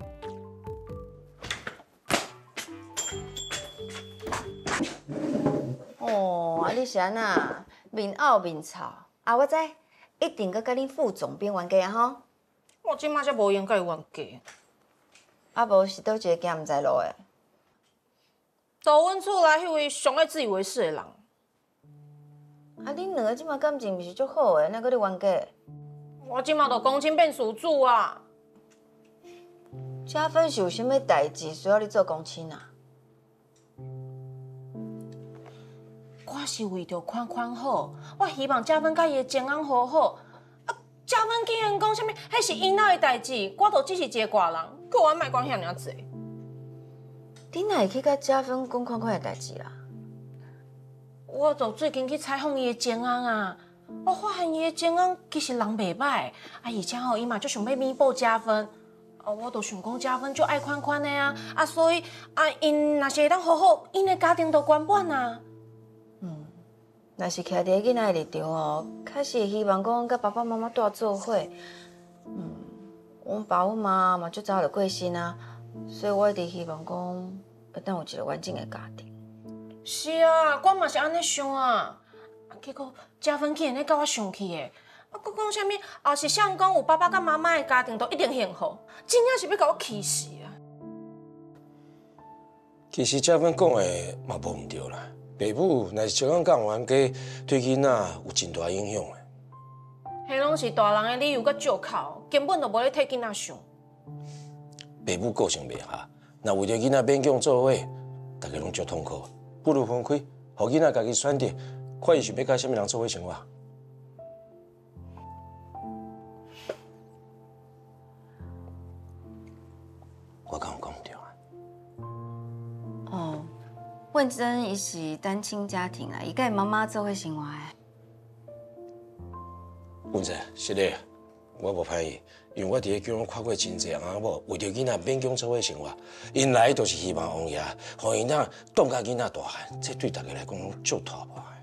哦，啊，你是安那面拗面吵啊？我知，一定佮甲恁副总编冤家啊吼。 我即马才无闲甲伊冤家。 啊，无是倒一个行毋知路的？ 到阮厝内迄位上爱自以为是的人。 啊，恁两个即马感情毋是足好的，哪搁咧冤家？ 我即马就公亲变事主啊！ 嘉芬是有啥物代志需要你做公亲啊？ 我是为着宽宽好，我希望嘉芬甲伊的情安好好。啊，嘉芬竟然讲啥物，迄是因仔的代志，我都只是一个外人，佮我莫管遐尔济。 你哪会去甲嘉芬讲款款的代志啦？ 我就最近去采访伊的情安啊，我发现伊的情安其实人袂歹，啊，而且吼伊嘛就想要弥补嘉芬。啊，我就想讲嘉芬就爱宽宽的啊，啊，所以啊，因若是会当好好，因的家庭就圆满啊。 若是徛伫囡仔的立场哦，确实会希望讲甲爸爸妈妈住做伙。嗯，阮爸阮妈嘛足早就过身啊，所以我一直希望讲会当有一个完整的家庭。 是啊，我嘛是安尼想啊。啊，结果嘉芬竟然咧甲我生气的，啊，佮讲啥物后是想讲有爸爸甲妈妈的家庭都一定幸福，真正是要甲我气死啊！ 其实嘉芬讲的嘛无毋对啦。爸母若是照讲讲冤家，对囡仔有真大影响的。 迄拢是大人的理由甲借口，根本就无咧替囡仔想。 爸母个性袂合，若为着囡仔勉强做伙，大家拢足痛苦。不如分开，互囡仔家己选择，看伊想要甲啥物人做伙生活。我敢有讲毋对啊？ 哦。问真伊是单亲家庭啦，伊甲伊妈妈做伙生活的。 文真，是的，我无歹意，因为我伫咧叫人看过真侪阿某为着囡仔勉强做伙生活，因来都是希望王爷，互因当当甲囡仔大汉，这对大家来讲拢足拖破的。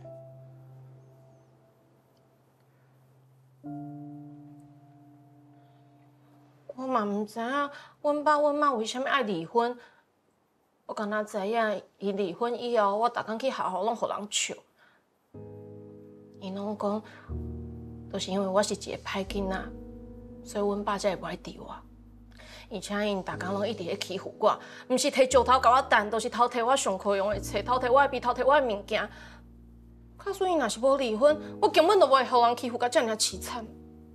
我嘛毋知影，阮爸阮妈为虾米爱离婚。我敢若知影，伊离婚以后，我逐工去学校拢互人笑。伊拢讲，都是因为我是一个歹囡仔，所以阮爸才会无爱治我。而且因逐工拢一直咧欺负我，毋是摕石头甲我弹，都是偷摕我上课用的册，偷摕我的笔，偷摕我的物件。假使伊若是无离婚，我根本就无会互人欺负甲遮尔凄惨。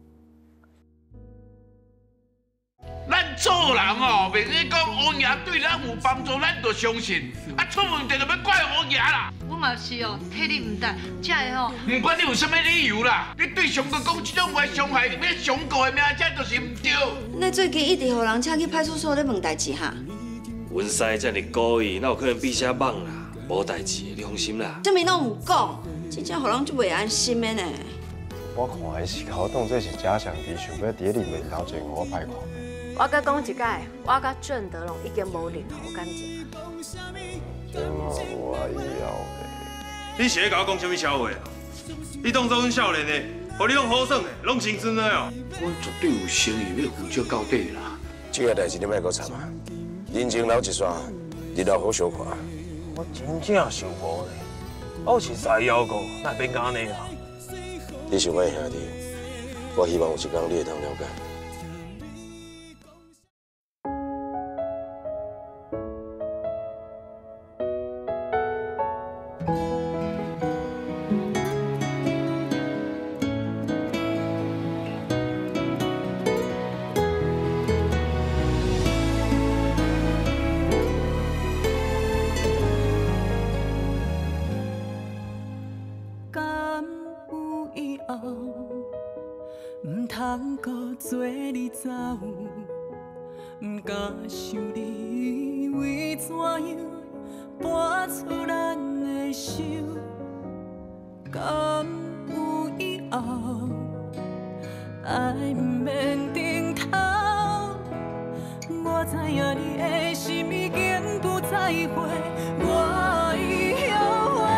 咱做人哦，袂记讲王爷对咱有帮助，咱就相信。啊，出问题就要怪王爷啦。 我嘛是哦，替你唔担，才会吼。 唔管你有啥物理由啦，你对上哥讲这种话伤害要上告的命，这就是唔对。 那最近一直互人请去派出所咧问代志哈。 阮婿遮尔故意，哪有可能比啥猛啦？无代志，你放心啦。 这物拢唔讲，真正互人就袂安心的呢。 我看伊是甲我当做是假想敌，想要伫咧里面头前互我歹看。 我甲讲一解，我甲郑德龙已经无任何感情。 真嘛无爱以后的。 你是咧甲我讲啥物笑话啊？你当作阮少年的，互你拢好耍的，拢成真的哦。 阮绝对有诚意要负责到底啦。 这个代志你莫搁掺啊！人情留一线，日后好相看。 我真正想无咧，我是在要过，哪变安尼啊？ 你是我的兄弟，我希望有一天你会当了解。 不敢想你为怎样搬出咱的手，敢有以后爱不免回头？我知影你的心已经不再回，我已后悔。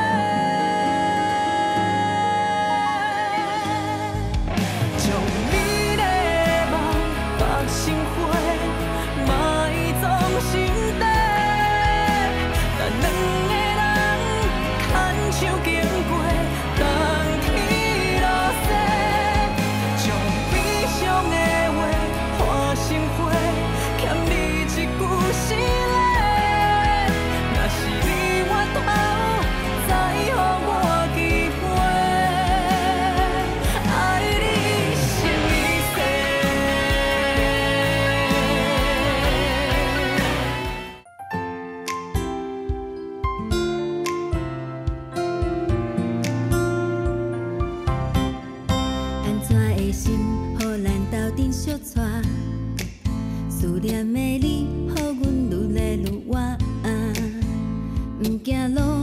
将你的梦放心花，莫装心底。咱两个人牵手经过冬天落雪，将悲伤的话换成花。欠你一句是礼，若是你回头再予我机会，爱你心一世。安怎的心，予咱斗阵相带？思念的你，予阮愈来愈远，不惊路。